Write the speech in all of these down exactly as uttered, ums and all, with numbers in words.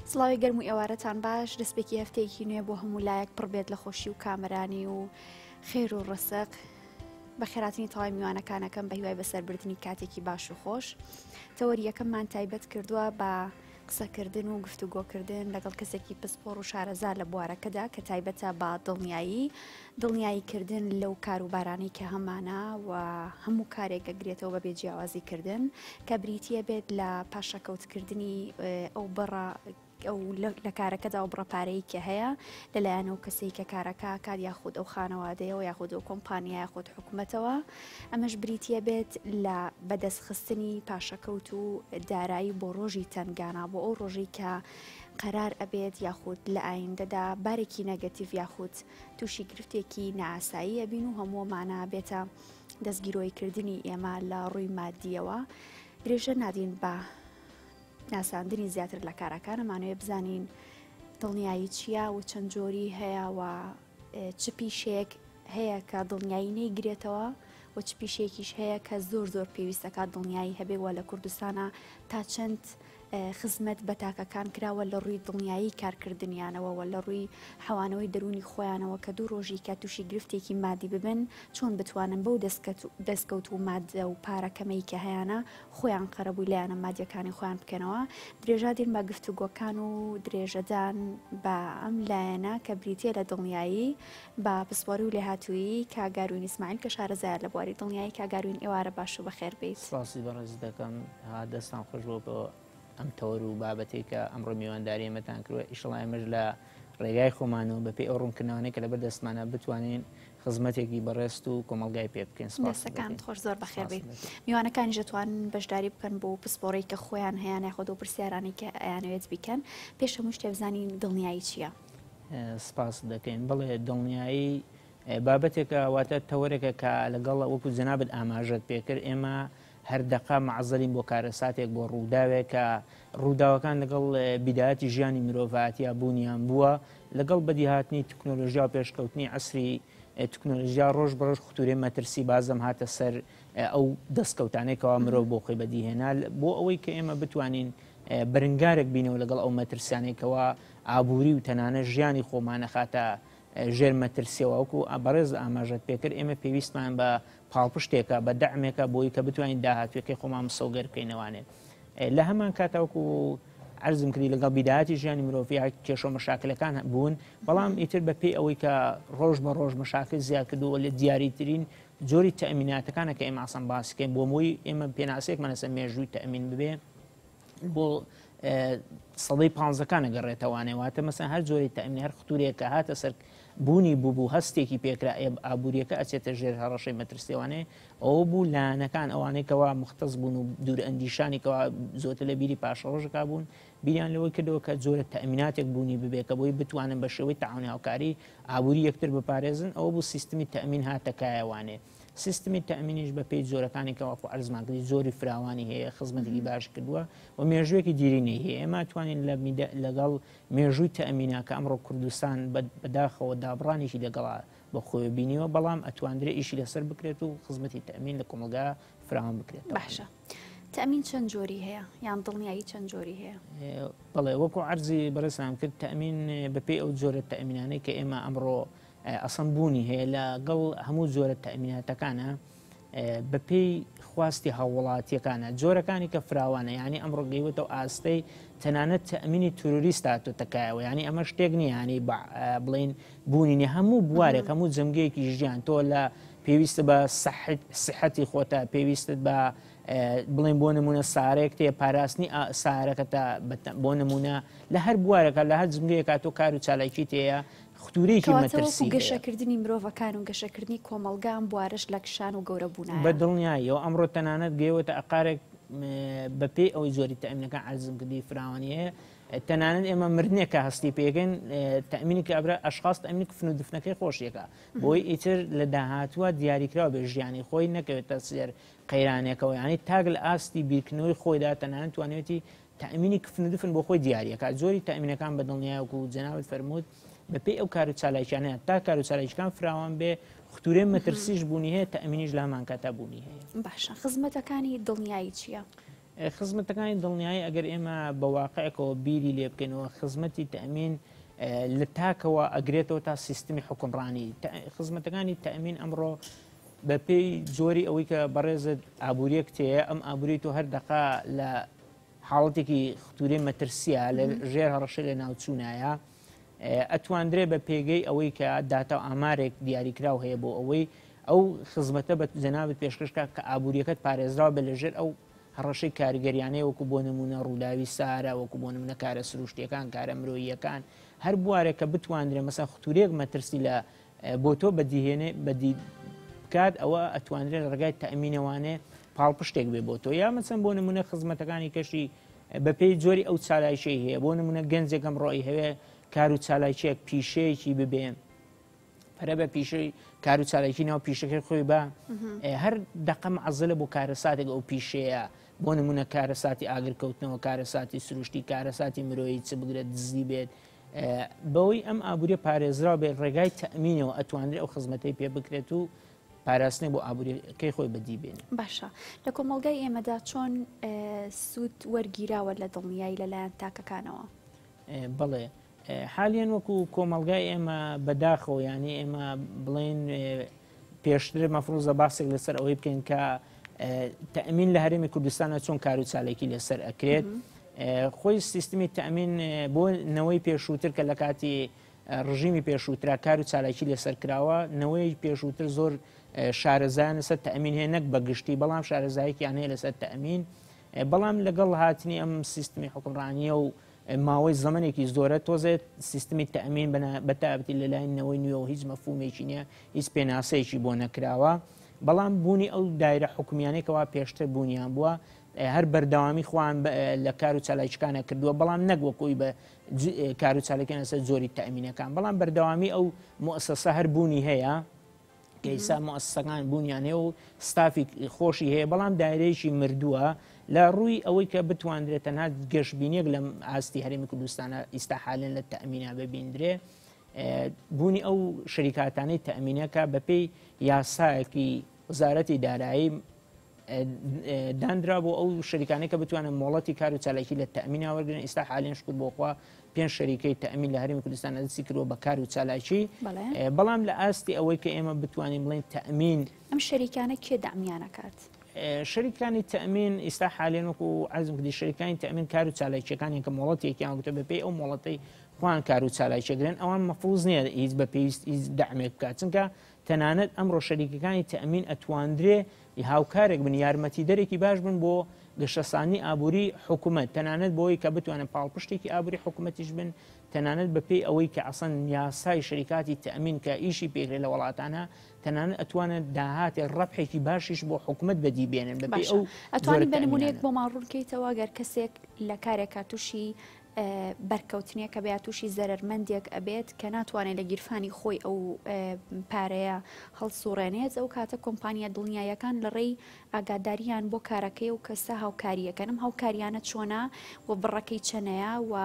سڵاوی گەرم و ئێوارەتان باش دەستپێکی هەفتەیەکی نوێ بۆ هەموو لایەک پڕبێت لە خۆشی و کامەرانی و خێر و ڕسق بە خێراتنی تەواوی میوانەکانەکەم بە هیوای بەسەربردننی کاتێکی باش و خۆش تەوەری یەکەممان تایبەت کردووە بە قسەکردن و گفتوگۆکردن لەگەڵ کەسێکی پسپۆڕ و شارەزا لە بوارەکەدا کە تایبەتە بە دڵنیایی دڵنیاییکردن لەو کاروبارانەی کە هەمانە و هەموو کارێک گەگرێتەوە بە بێجیاوازیکردن کە بریتیە بێت لە پاشەکەوتکردنی ئەو بەڕە ئەو لە کارەکەدا و بڕەپارەی کە هەیە لەلایەنەوە کەسەی کە کارەکە کات یاخود ئەو خانەوادەیەوە یاخود ئەو کۆمپانیا یاخود حکوومەتەوە ئەمەش بریتیە بێت لە بەدەستخستنی پاشەکەوت و دارایی بۆ ڕۆژی تەنگانە بۆ ئەو ڕۆژی کە قەرار ئەبێت یاخود لە ئایندەدا بارێکی نەگەتیڤ یاخود تووشی گرفتێکی نائاسایی ئەبین و هەموومانە بێتە دەستگیرۆیکردنی ئێمە لە ڕووی مادیەوە درێژە نادین بە ناساندنی زیاتر لە کارەکانمانوێ بزانین دڵنیایی چییە و چەند جۆری هەیە و چ پیشێک هەیە کە دڵنیایی نەیگرێتەوە و چ پیشێکیش هەیە کە زۆر زۆر پێویستەکات دڵنیایی هەبێ وە لە کوردستانە تا چەند خزمەت بە تاکەکان کراوە لە ڕووی دڵنیایی کارکردنیانەوە و لە ڕووی حەوانەوەی دەرونی خۆیانەوە کە دوو ڕۆژی کە تووشی گرفتێکی مادی ببن چۆن بتوانن بەو دەستکەوت و مادە و پارەکەمەی کە هەیەە خۆیان قەرەبووی لایەنە مادیەکانی خۆیان بکەنەوە درێژا دێن بە گفتوگۆکان و درێژەدان بە ئەم لایەنە کە بریتە لە دڵنیایی بە پسپۆری و لێهاتوویی کاگاروین ئیسماعیل کە شارەزایە لە بواری دڵنیایی کاگاروین ئێوارە باش و بەخێر بێیت. سپاسی بەڕێز دەکەم دەستان خۆش بۆ بۆ ئەم تەوەر و بابەتێک کە ئەمڕۆ میوانداری ئێمەتان کردووە ئیشەڵا ئێمەش لە ڕێگای خۆمانەوە بەپێی ئەو ڕوونکردنەوەی کە لەبەر دەستمانە بتوانین خزمەتێکی بەڕێست و کۆمەلگای پێ بکەین. دەستەکان خۆش زۆر بەخێر بێت. میوانەکانی دەتوانن بەشداری بکەن بۆ پسپۆڕی کە خۆیان هەیە یاخود و پرسیارانی کە ئەیانەوێت بیکەن پێش هەموو شتێ بزانین دڵنیایی چییە؟ سپاس دەکەین. بڵێ دڵنیایی بابەتێکە واتە تەوەرێکە کە لەگەڵ وەکو جەنابەت ئاماژەت پێکرد ئێمە هەردەقا مەعزەلین بۆ کارەساتێک بۆ ڕووداوێک کە ڕووداوەکان لەگەڵ بیدایەتی ژیانی مرۆڤایەتیە بوونیان بووە لەگەڵ بەدیهاتنی تکنۆلۆژیا و پێشکەوتنی عەسری تکنۆلۆژیا ڕۆژ بەڕۆژ خوتورێ مەترسی بازم هاتە سەر ئەو دەستکەوتانێکەوە مرۆڤ بۆ خۆی بەدیهێنا بۆ ئەوەی کە ئێمە بتوانین بەرنگارێک بینەوە لەگەڵ ئەو مەترسیانێکەوە ئابووری و تەنانە ژیانی خۆمانە خاتە ژێر مەترسیەوە وەکو بەڕێز ئاماژەت پێکرد ئێمە پێویستمان بە پاڵپشتێکە بە دەعمێکە بۆی کە بتوانین داهاتوێکی خۆمان مسەوگەر بکەینەوانێت لە هەمان کاتەوەکو عەرزم کردی لەگەڵ بیدایەتی ژیانی مرۆڤی کێشە و مەشاکلەکان بوون بەڵام ئیتر بەپێی ئەوەی کە ڕۆژ بە ڕۆژ مەشاکل زیاد کردووە لە دیاریترین جۆری تەئەمیناتەکانە کە ئێمە ئاسان باسیکەین بۆ مووی ئێمە پێناسەیەکمان لەسەر مێژووی تەئەمین ببێ بۆ سەدەی پانزەکانە گەڕێتەوانێ واتە مەسەن هەر جۆری تەئەمین هەر خوتورێک کە هاتە سەر بوونی بوو هەستێکی پێکرا ئابوووریەکە ئەچێتە ژێر هەڕەشەی مەترسیوانێ ئەوە بوو لایەنەکان ئەوانەیەکەوە مختص بوون و دوور ئەندیشانێکەوە زۆرتر لە بیری پاشەڕۆژەکە بوون بیریان لەوەی کردەوە کە جۆرە تەئەمیناتێک بوونی ببێکە بۆی بتوانن بە شێوەی تەعاونی هاوکاری ئابووری یەکتر بپارێزن ئەوە بوو سیستمی تەئەمین هاتەکایەوانێ سیستمی تەئەمینیش بە پێی جۆرەکانی کەواکو عەرزمان کردی زۆری فراوانی هەیە خزمەتێکی باش کردووە و مێژوویەکی دیرینەی هەیە ئێمە توانین لەگەڵ مێژووی تەئەمینە کە ئەمڕۆ کوردستان بەداخەوە دابڕانێکی لەگەڵا بە خۆی بینیوە بەڵام ئەتواندرێ ئیشی لەسەر بکرێت و خزمەتی تەئەمین لە کۆمەلگا فراوان بکرێت. باشە تەئەمین چەند جۆری هەیە یان دڵنیایی چەند جۆری هەیە؟ بەڵێ وەکو عەرزی بەڕێزام کرد تەئەمین بەپێی ئەو جۆرە تەئەمینانەی کە ئێمە ئەمڕۆ ئەسەن بوونی هەیە لەگەڵ هەموو جۆرە تەئەمیناتەکانە بەپێی خواستی هاوڵاتیەکانە جۆرەکانی کە فراوانە ینی ئەمڕۆ گەیوێتەوە ئاستەی تەنانەت تەئەمینی تۆرۆریست هاتووەتەکایەوە ینی ئەمە شتێک نییە ینی بڵین بوونینی هەموو بوارێک هەموو جەمگەیەکی ژیان تۆ لە پێویستە بە سەحەتی خۆتە پێویستت بە بڵین بۆ نمونە سارێک تێ پاراستنی سارەکەتە بۆ نمونە لە هەر بوارێکە لە هەر جمگەیەکە تۆ کار و چالاکی تەیە خوتورێکی مەترسی گەشەکردنی مرۆڤەکان و گەشەکردنی کۆمەلگان بوارش لە کشان و گەورە بوون بە دڵنیاییەوە ئەمڕۆ تەنانەت گەیوەتە ئەقارێک بەپێی ئەوەی زۆری تەئەمینەکان عەرزم کردی فراوانیە تەنانەت ئێمە مردنێکە هەستی پێگەن تەئەمینی کە ئەبرا ئەشخاص تەئەمینی کفن و دفنەکەی خۆشیەکە بۆی ئیتر لە داهاتووە دیاریکراوە بێ ژیانی خۆی نەکەوێتە سێر قەیرانێکەوە ینی تاگ لە ئاستی بیرکردنەوەی خۆیدا تەنانەت توانێتی تەئەمینی کفن و دفن بۆ خۆی دیاریەکە زۆری تەئەمینەکان بە دڵنیایەوە و جەنابەت فەرمووت بەپێی ئەو کار و چالاکیانەیە تا کار و چالاکیەکان فراوان بێ خوتورێ مەترسیش بوونی هەیە تەئەمینیش لامان کاتە بوونی هەیە. باشە خزمەتەکانی دڵنیایی چییە؟ خزمەتەکانی دڵنیایی ئەگەر ئێمە بەواقعەکەەوە بیری لێ بکەینەوە خزمەتی تەمین لە تاکەوە ئەگرێتەوە تا سیستمی حکومڕانی خزمەتەکانی تەمین ئەمڕۆ بە پێی جۆری ئەوەی کە بەڕێزت ئابوووریەک تەیە ئەم ئابووری تۆ هەر دقا لە حاڵەتێکی ختورەی مەترسیە لە ژێر هەڕەشە لە ناوچوونایە ئەتواندرێ بە پێگەی ئەوەی کە داتا ئامارێک دیاریکراو هەیە بۆ ئەوەی ئەو خزمەتە بە جەنابەت پێشکەشکە کە ئابوووریەکەت پارێزراوە بە لەژێر ئەو هەڕەشەی کاریگەریانەیە وەکو بۆ نمونە ڕووداوی سارە وەکو بۆ نمونە کارە سروشتیەکان کارە مرۆییەکان هەر بوارێک کە بتوانرێ مەسا ختورێک مەترسی لە بۆ تۆ بەدیهێنێ بەدی بکات ئەوە ئەتوانرێت ڕێگای تەمینەوانێ پاڵپشتێک بێ بۆ تۆ یا مەچەند بۆ نمونە خزمەتەکانی کەشی بە پێی جۆری ئەو چالایشەی هەیە بۆ نمونە گەنجێکم ڕۆی هەوێ کار و چالایچێک پیشەیەکی ببێ پەرە بە پیشەی کار و چالایکی ناو پیشەکەی خۆی بە هەر دەقەم عەزلە بۆ کارە ساتێک ئەو پیشەیە بۆ نمونە کارە ساتی ئاگرکەوتنەوە کارە ساتی سروشتی کارە ساتی مرۆیی چ بگرێت دزی بێت بەوەی ئەم ئابووری پارێزرا بێت ڕێگای تەمینەوە ئەتوانرێت ئەو خزمەتەی پێ بکرێت و پاراستنی بۆ ئابووریەکەی خۆی بەدی بێن. باشە لە کۆمەڵگای ئێمەدا چۆن سوود وەرگیراوە لە دڵنیایی لەلایەن تاکەکانەوە؟ بەڵێ حالیان وەکو کۆمەڵگای ئێمە بەداخەوە ینی ئێمە بڵێن پێشتر مەفروزە باسێک لەسەر ئەوەی بکەین کە تەمین لە هەرێمی کوردستانە چۆن کار و چالێکی لەسەر ئەکرێت خۆی سیستمی تەمین بۆ نەوەی پێشووتر کە لە کاتی ڕژیمی پێشووترا کار و چالاکی لەسەر کراوە نەوەی پێشووتر زۆر شارەزایان لەسەر تەمین هەیە نەک بەگشتی بەڵام شارەزایەکیان هەیە لەسەر تەمین بەڵام لەگەڵ هاتنی ئەم سیستمی حکومڕانیە و ماوەی زەمانێکی زۆرە تۆزێت سیستمی تەمین بەتابەتی لەلایەنەوەی نوێەوە هیچ مەفهومێکی نییە هیچ پێناسەیەکی بۆ نەکراوە بەڵام بوونی ئەو دایرە حکومیانێکەوە پێشتر بوونیان بووە هەر بەردەوامی خۆیان لە کار و چالاکیەکانە کردووە بەڵام نەگوەکۆی بە کار و چالاکیان لەسەر زۆری تەمینەکان بەڵام بەردەوامی ئەو مؤسسە هەر بوونی هەیە کە ئێستا مؤسسەکان بوونیان هەیە و ستافی خۆشی هەیە بەڵام دایرەیەکی مردووە لە ڕووی ئەوەی کە بتوانرێت تەنها گەشتبینیەک لە ئاستی هەرێمی کوردستانە ئێستا حالێن لە تەمینە ببیندرێ بوونی ئەو شەریکاتانەی تەمینەکە بەپێی یاسایەکی وزارەتی دارایی دانرا بۆ ئەو شەریکانەی کە بتوانن مۆڵەتی کار و چالاکی لە تەمینە وەرگن ئێستا حالێن شکر بۆخوا پێنج شەریکەی تەمین لە هەرێمی کوردستان دەستی کردووە بە کار و چالاکی بەڵام لە ئاستی ئەوەی کە ئێمە بتوانین بڵین تەمین ئەم شەریکانە کێ دامیانەکات؟ شەریکانی تەمین ئێستا حالێن وەکو عەرزم کردی شەریکانی تەمین کار و چالاکیەکانی کە مۆڵەتێکیان گوتە بەپێی ئەو مۆڵەتەی خوان کار و چالاکیەگرن ئەوان مەفروض نییە هیچ بە پێویست هیچ دەعمێک بکات چونکە تەنانەت ئەمڕۆ شەریکەکانی تەمین ئەتواندرێ هاوکارێک بن یارمەتی دەرێکی باش بن بۆ گەشەسانی ئابووری حکوومەت تەنانەت بۆی کە بتوانن پاڵپشتێکی ئابووری حکوومەتیش بن تەنانەت بەپێی ئەوەی کە ئەسەن یاسای شەریکاتی تەمین کە ئیشی پێکرێت لە وڵاتانە تەنانەت ئەتوانێت داهاتی ڕەبحێکی باشیش بۆ حکوومەت بەدی بێنن بەپێی ئەو ئەتوانین بە نمونەیەک بۆ ماڕوونکەیتەوە گەر کەسێک لە کارێکا تووشی بەرکەوتنیە کە بێت تووشی زەرمەندێک ئەبێت کە ناتوانێت لە گیرفانی خۆی ئەو پارەیە هەڵسوڕێنێت ئەو کاتە کۆمپانیا دڵنیایەکان لە ڕێی ئاگاداریان بۆ کارەکەی و کەسە هاوکاریەکەنم هاوکاریانە چۆنا و بڕەکەی چەنەیە و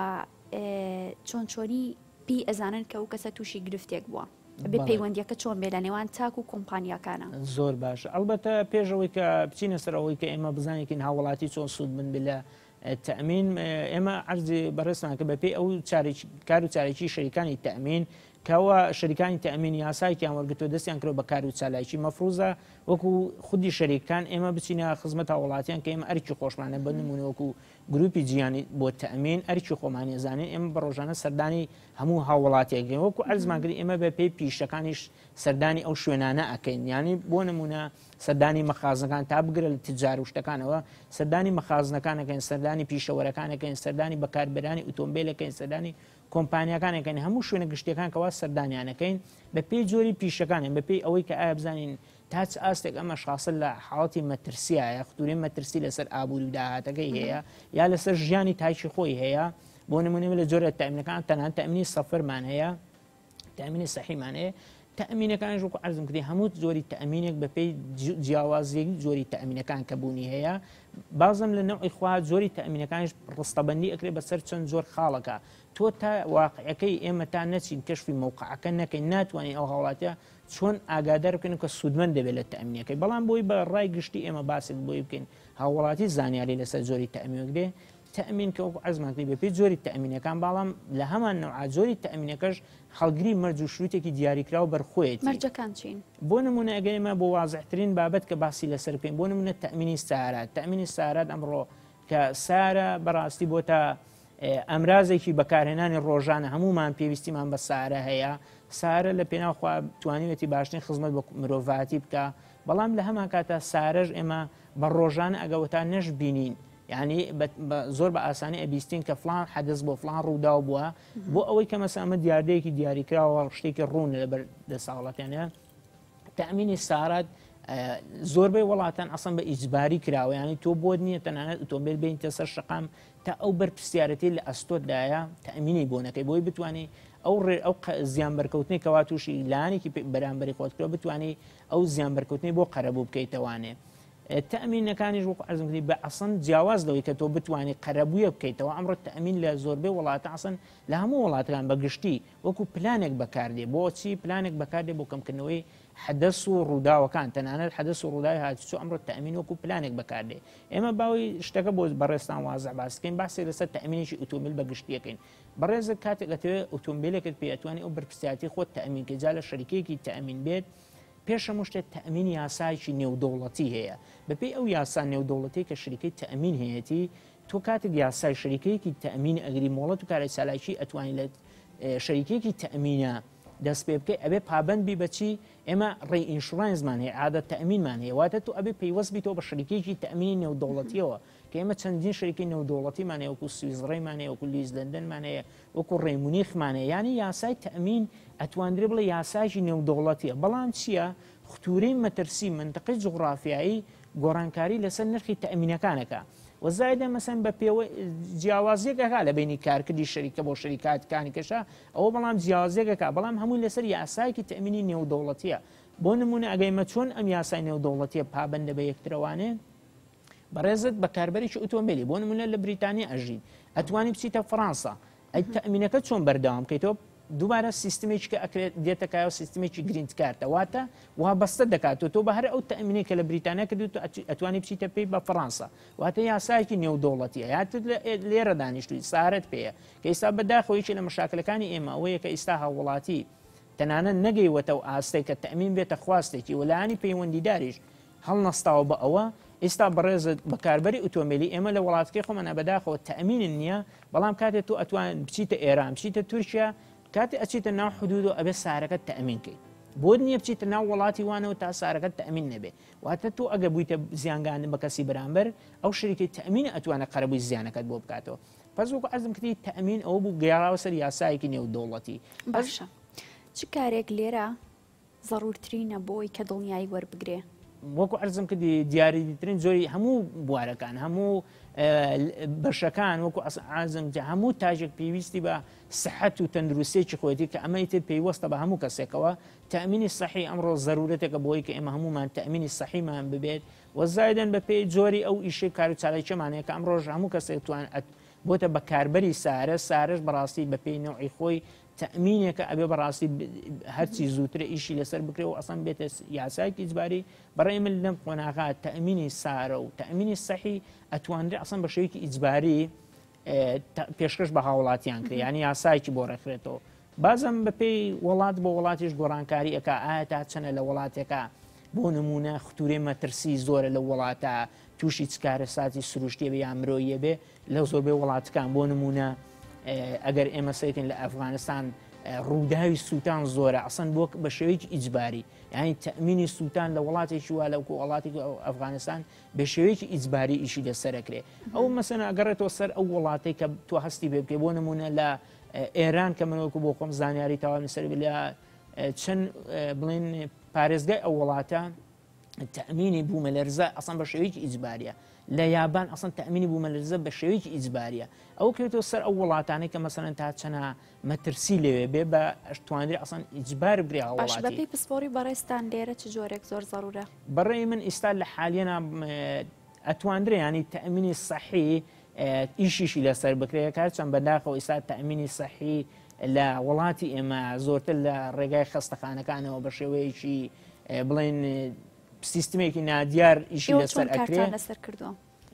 چۆن چۆنی پێی ئەزانن کە ئەو کەسە تووشی گرفتێک بووە بێ پەیوەندیەکە چۆن بێ لە نێوان تاک و کۆمپانیاکانە زۆر باش ئەلبەتە پێشەوەی کە بچینە سەرەوەی کە ئێمە بزانێکین هاوڵاتی چۆن سوود بن بێ لە تەمین ئێمە عەرزی بەڕێستان کە بەپێی ئەو کار و چارێکی شەریکانی تەمین کەوە شەریکانی تەمین یاسایکیان وەرگتۆ دەستیان کرۆ بە کار و چالاکی مەفروزە وەکو خودی شەریکان ئێمە بچینە خزمەت هاوڵاتیان کە ئێمە ئەرکی خۆشمانە بە نمونە وەکو گروپی جیانی بۆ تەمین ئەرکی خۆمانی زانین ئێمە بە ڕۆژانە سەردانی هەموو هاوڵاتێکگەین وەکو عەرزمانکردی ئێمە بە پێی پیشەکانیش سەردانی ئەو شوێنانە ئەکەین ینی بۆ نمونە سەردانی مەخازنەکان تا بگرە لە تجار و شتەکانەوە سەردانی مەخازنەکانەکەین سەردانی پیشەوەرەکانەکەین سەردانی بەکاربەرانی ئۆتۆمبیلەکەین سەردانی کۆمپانیەکانەکەین هەموو شوێنە گشتەکان کەوا سەردانیانەکەین بە پێی جۆری پیشەکانیان بە پێی ئەوەی کە ئایا بزانین تا چ ئاستێک ئەمە شخصە لە حاڵەتی مەترسیایە ختورەی مەترسی لەسەر ئابووری و داهاتەکەی هەیە یا لەسەر ژیانی تایکی خۆی هەیە بۆ نمونە لە جۆرە تەمینەکان تەنها تەمینی سەفەرمان هەیە تەمینی سەحیمان هەیە تەمینەکانش وەکو عەرزم کردی هەموو جۆری تەمینێک بە پێی جیاوازیەکی جۆری تەمینەکان کە بوونی هەیە بازم لە نەوعی خوا جۆری تەمینەکانش ڕستەبەندی ئەکرێت بەسەر چەند زۆر خاڵەکە تۆ تا واقعەکەی ئێمە تا نەچین کەشفی موقعەکە نەکەین ناتوانین ئەو هاوڵاتە چۆن ئاگادار بکەن کە سوودمەند دەبێت لە تەمینەکەی بەڵام بۆی بە ڕای گشتی ئێمە باسێک بۆی بکەین هاوڵاتی زانیاری لەسەر زۆری تەمینێ تەمین کە وەکو عەزمانکردی بە پێی زۆری تەمینەکان بەڵام لە هەمان نەوع زۆری تەمینەکەش هەڵگری مەرج و شروتێکی دیاریکراوە بەرخۆیەتی. مەرجەکان چین؟ بۆ نمونە ئەگەر ئێمە بۆ وازحترین بابەت کە باسی لەسەر بکەین بۆ نمونە تەمینی سارات. تەمینی سارات ئەمڕۆ کە سارە بەڕاستی بۆ تا ئەمرازێکی بەکارهێنانی ڕۆژانە هەمومان پێویستیمان بە سارە هەیە. سارە لە پێناوخوا توانیوێتی باشترین خزمەت بە مرۆڤاتی بکە، بەڵام لە هەمان کاتە سارەش ئێمە بە ڕۆژانە ئەگەوەتا نەش بینین، یعنی زۆر بە ئاسانی ئەبیستین کە فلان حەدەث بۆ فلان ڕووداو بووە بۆ ئەوەی کە مەسا ئەمە دیاردەیەکی دیاریکراوە شتێکی ڕوون لەبەر دەساڵەتێنە. تەمینی سارات زۆربەی وڵاتان ئەسڵ بە ئیجباری کراوە، ینی تۆ بۆت نییە تەنانەت ئۆتۆمبیل بینتە سەر شقام تا ئەو بەرپرسیارەتی لە ئەستۆتدایە تەمینی بۆ نەکەی بۆی بتوانێت ئەو ڕێ ئەو زیان بەرکەوتنی کەوا تووشی لایەنێکی بەرامبەری خۆتکرۆ بتوانێت ئەو زیان بەرکەوتنی بۆ قەرەبوو بکەیتەوانێ. تەمینەکانیش وەکو عەرزم بە ئەسڵ جیاواز لەوەی کە تۆ بتوانێت قەرەبوویە بکەیتەوە. ئەمڕۆ تەمین لە زۆربەی وڵاتە ئەسڵ لە هەموو وڵاتەکان بەگشتی وەکو پلانێک بەکاردێ بۆچی پلانێک بەکاردێ بۆ کەمکردنەوەی حەدەث و ڕووداوەکان، تەنانەت حەدەث و ڕووداوی هاتوچۆ ئەمڕۆ تەمین وەکو پلانێک بەکاردێ. ئێمە باوی شتەکە بۆ بەڕێستان وازە باسکەین باسی لەسەر تەمینێکی ئۆتۆمبیل بەگشتیەکەین. بەڕێزە کاتێک دەتەوێت ئۆتۆمبیلێکت پێ ئەتوانی ئەو بەرپرسیارەتی خۆت تەمین کە جا لە شەریکەیەکی تەمین بێت پێش هەموو شتێک تەمینی یاسایکی نێودەوڵەتی هەیە. بەپێی ئەو یاسا نێودەوڵەتی کە شەریکەی تەمین هەیەی تۆ کاتێک یاسای شەریکەیەکی تەمین ئەگری مۆڵەت و کارە سالاکی ئەتوانی لە شەریکەیەکی تەمینە دەست پێ بکەی ئەبێ پابندبی بەچی ئێمە ڕێ ئینشورانسمان هەیە عادەت تەمینمان هەیە واتە تو ئەبێ پەیوەست بیتەوە بە شەریکەیەکی تەمینی نێودەوڵەتیەوە کە ئێمە چەندین شەریکی نێودەوڵەتیمان هەیە وەکو سویزڕێمان هەیە وەکو نیوزیلەندەمان هەیە وەکو ڕێمونیخمان هەیە. یعنی یاسای تەمین ئەتوانرێ بڵێ یاسایکی نێودەوڵەتیە، بەڵام چییە؟ خوتورەی مەترسی منتقی جوغرافیایی گۆڕانکاری لەسەر نرخی تەمینەکانەکە وەزایدە مەسەن بە پێوە جیاوازیەکەکە لە بینی کارکردی شەریکە بۆ شەریکاتەکانی کەشە ئەوە بەڵام جیاوازیەکەکە بەڵام هەمووی لەسەر یاسایەکی تەمینی نێودەوڵەتیە. بۆ نمونە ئەگەیمە چۆن ئەم یاسای نێودەوڵەتیە پابندە بە یەکترەوانێ بەڕێزت بە کاربەرێکی ئۆتۆمبیلی بۆ نمونە لە بریتانیا ئەژین ئەتوانی بچیتە فەڕەنسا ئەی تەمینەکە چۆن بەردەوام بکەیتەوە دووبارە سیستمێکی کە ئەکرێت دێتەکایەوە سیستمێکی گرینت کارتە واتە وا بەستە دەکاتەوە تۆ بە هەر ئەو تەمینێک کە لە بریتانیا کردوت ئەتوانی بچیتە پێی بە فەڕەنسا واتە یاسایەکی نێودەوڵەتیە یاتت لێرە دانیشتووی سارت پێەیە کە ئێستا بەداخەوەیکی لە مەشاکلەکانی ئێمە ئەوەیە کە ئێستا هاوڵاتی تەنانەت نەگەیوەتە و ئاستەی کە تەمین بێتە خواستێکی وەلایانی پەیوەندیداریش هەڵنەستاوە بە ئەوە ئێستا بەڕێزت بەکاربەری ئۆتۆمبیلی ئێمە لە وڵاتەکەی خۆمانە بەداخەوە تەمینن نییە بەڵام کاتێک تۆ ئەتوان بچیتە ئێران بچیتە تورکیا کاتی ئەچیتە ناو حدود و ئەبێ سارەکەت تەمینکەیت بۆ نییە بچیتە ناو وڵاتی وانەوە تا سارەکەت تەمین نەبێ واتە تۆ ئەگە بوویتە زیانگاندن بە کەسی بەرامبەر ئەو شەریکی تەمینە ئەتوانە قەرەبووی زیانەکەت بۆ بکاتەوە. پس وەکو عەرزم کردی تەمین ئەوە بوو گەیاڕاوە سەر یاسایەکی نێودەوڵەتی. باشە چ کارێک لێرە زەڕورترینە بۆی کە دڵنیایی وەربگرێ؟ وەکو عەرزم کردی دیاریترین زۆری هەموو بوارەکان هەموو بەشەکان وەکو عەرزم هەموو تاژێک پێویستی بە سەحەت و تەندروستێکی خۆیەتی کە ئەمەی تر پێیوەستە بە هەموو کەسێکەوە تەمینی سەحی ئەمڕۆ زەرورەتێکە بۆی کە ئێمە هەمومان تەمینی سەحیمان ببێت وەزایدەن بە پێی جۆری ئەو ئیشەی کار و چالاکیمانەیە کە ئەمڕۆژ هەموو کەسێک توان بۆتە بەکاربەری سارە سارش بەڕاستی بە پێی نەوعی خۆی تەمینێکە ئەبێ بەڕاستی هەرچی زووترە ئیشی لەسەر بکرێ و ئەسڵ بێتە یاسایەکی ئیجباری بەڕێ من لەم قۆناغا تەمینی سارە و تەمینی سەحی ئەتوانرێ ئەسڵ بە شێوەیەکی ئیجباری پێشکەش بە هاوڵاتیان کرێ ینی یاسایەکی بۆ ڕێکخرێتەوە. بازم بە پێی وڵات بۆ وڵاتیش گۆڕانکاری ئەکا ئایا تا چەنە لە وڵاتێکە بۆ نمونە خوتورەی مەترسی زۆرە لە وڵاتە تووشی چکارە ساتی سروشتیە بە یان مرۆیە بێ لە زۆربەی وڵاتەکان بۆ نمونە ئەگەر ئێمە سەیرین لە ئەفغانستان ڕووداوی سووتان زۆرە ئەسەن بۆ بە شێوەیەکی ئیجباری یعنی تەمینی سووتان لە وڵاتێکی وا لەوکو وڵاتی ئەفغانستان بە شێوەیەکی ئیجباری ئیشی لەسەرەکرێ ئەو مەسەن ئەگەڕێتەوە سەر ئەو وڵاتی کە تۆ هەستی بێ بکەی بۆ نمونە لە ئێران کە منوەکو بۆ خۆم زانیاری تاوان سەر لە چەند بڵێن پارێزگای ئەو وڵاتە تەمینی بوومە لەرزە ئەسەن بە شێوەیەکی ئیجباریە لە یابان ئەسڵ تەمینی بوومە لەرزە بە شێوەیەکی ئیجباریە ئەو کێتەوە سەر ئەو وڵاتانەی کە مەسەرەن تا چەنە مەترسی لەوێ بێ بە ئەشتوانری ئەسڵ ئیجبار بگرێ وڵاتی. بەپی پسپۆری بەڕێستان لێرە چ جۆرێک زۆر زەڕورە؟ بەڕێی من ئێستا لە حالیەنە ئەتواندرێ ینی تەمینی سەحی ئیشیشی لەسەر بکرێت کار چەند بەداخەوە ئێستا تەمینی سەحی لە وڵاتی ئێمە زۆرتر لە ڕێگای خەستەخانەکانەوە بە شێوەیەکی بڵێن سیستمێکی نادیار ئیشی لەسەر ئەکرێت لەسەر کردووە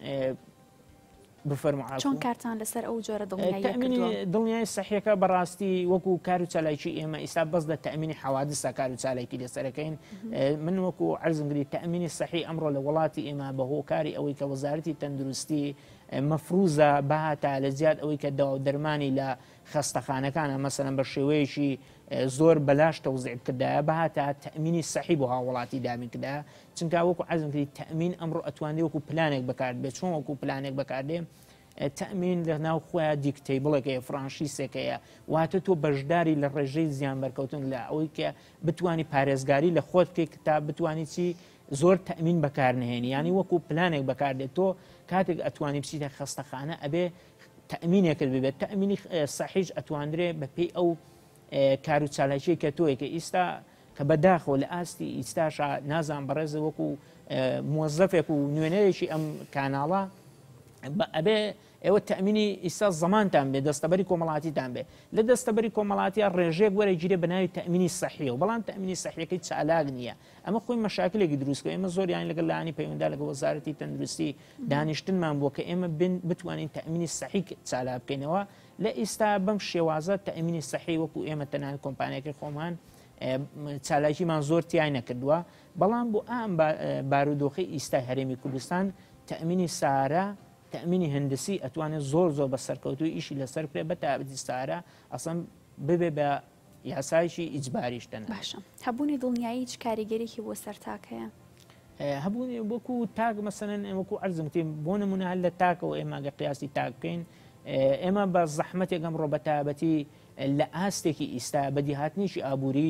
بفرمو چۆن کارتان لەسەر ئەو جۆرە دڵنیایی تأمینی دڵنیایی سەحیەکە بەڕاستی وەکو کار و چالاکی ئێمە ئێستا بەس لە تەمینی حەوادسە کار و چالاکی لەسەرەکەین من وەکو عەرزم کردی تەمینی سەحی ئەمڕۆ لە وڵاتی ئێمە بە هۆکاری ئەوەی کە وەزارەتی تەندروستی مەفروزە بەهاتە لە زیاد ئەوەی کە داوا دەرمانی لە خەستەخانەکانە مەسەلەن بە شێوەیەکی زۆر بەلاش تەوزیع کردایە بەهاتە تەمینی سەحی بۆ هاوڵاتی دابین کردایە چونکە وەکو عەرزم کردی تەمین ئەمڕۆ ئەتوانێت وەکو پلانێک بەکاردبێت چۆن وەکو پلانێک بەکاردێن تەمین لە ناو خۆیان دیکتەیبڵێکەیە فرانشیسێکەیە واتە تۆ بەشداری لە ڕێژەی زیان بەرکەوتن لە ئەوەی کە بتانی پارێزگاری لە خۆت بکەیت کە بتانی چی زۆر تەمین بەکارنهێنی ینی وەکو پلانێک بەکاردێت تۆ کاتێک ئەتوانی بچیتە خەستەخانە ئەبێ تەمینێکرد ببێت تەمینی سەحیج ئەتواندرێت بە پێی ئەو کار و چالاکی کە تۆیە کە ئیستا کە بەداخەوە لە ئاستی ئیستاشا نازان بەڕێزە وەکو موەزەفێک و نوێنەرێکی ئەم کاناڵە ئەبێ ئێوە تەمینی ئیستا زەمانتان بێ دەستەبەری کۆمەڵاتیتان بێ لە دەستەبەری کۆمەڵاتیە ڕێژەیەک وەرە گیرێ بە ناوی تەمینی سەحیە و بەڵام تەمینی سەحیەکەی چالاک نییە ئەمە خۆی مەشاکلێکی دروستکە ئێمە زۆریان لەگەڵ لایانی پەیوەندا لەگە وەزارەتی تەندروستی دانیشتنمان بووە کە ئێمە بتوانین تەمینی سەحی چالا بکەینەوە لە ئێستا بەم شێوازە تەمینی سەحی وەکو ئێمە تەنان کۆمپانیەکەی خۆمان چالاکیمان زۆر تیای نەکردووە بەڵام بۆ ئەم بارودۆخی ئیستای هەرێمی کوردستان تەمینی سارە تەمینی هەندسی ئەتوانێت زۆر زۆر بە سەرکەوتوی ئیشی لەسەر کرێ بە تابەتی سارە ئەسڵ ببێ بە یاسایشی ئیجباریشتن باشە هەبوونی دڵنیایی چ کاریگەرێکی بۆ سەرتاکەیە هەبوونی وەکو تاک مەسەن وەکو عەرزم کرد بۆ نمونە هەر لە تاکەوە ئێمە گە قیاسی تاک بکەین ئێمە بە زەحمەتێک ئەمڕۆ بە تابەتی لە ئاستێکی ئیستا بەدیهاتنیشی ئابووری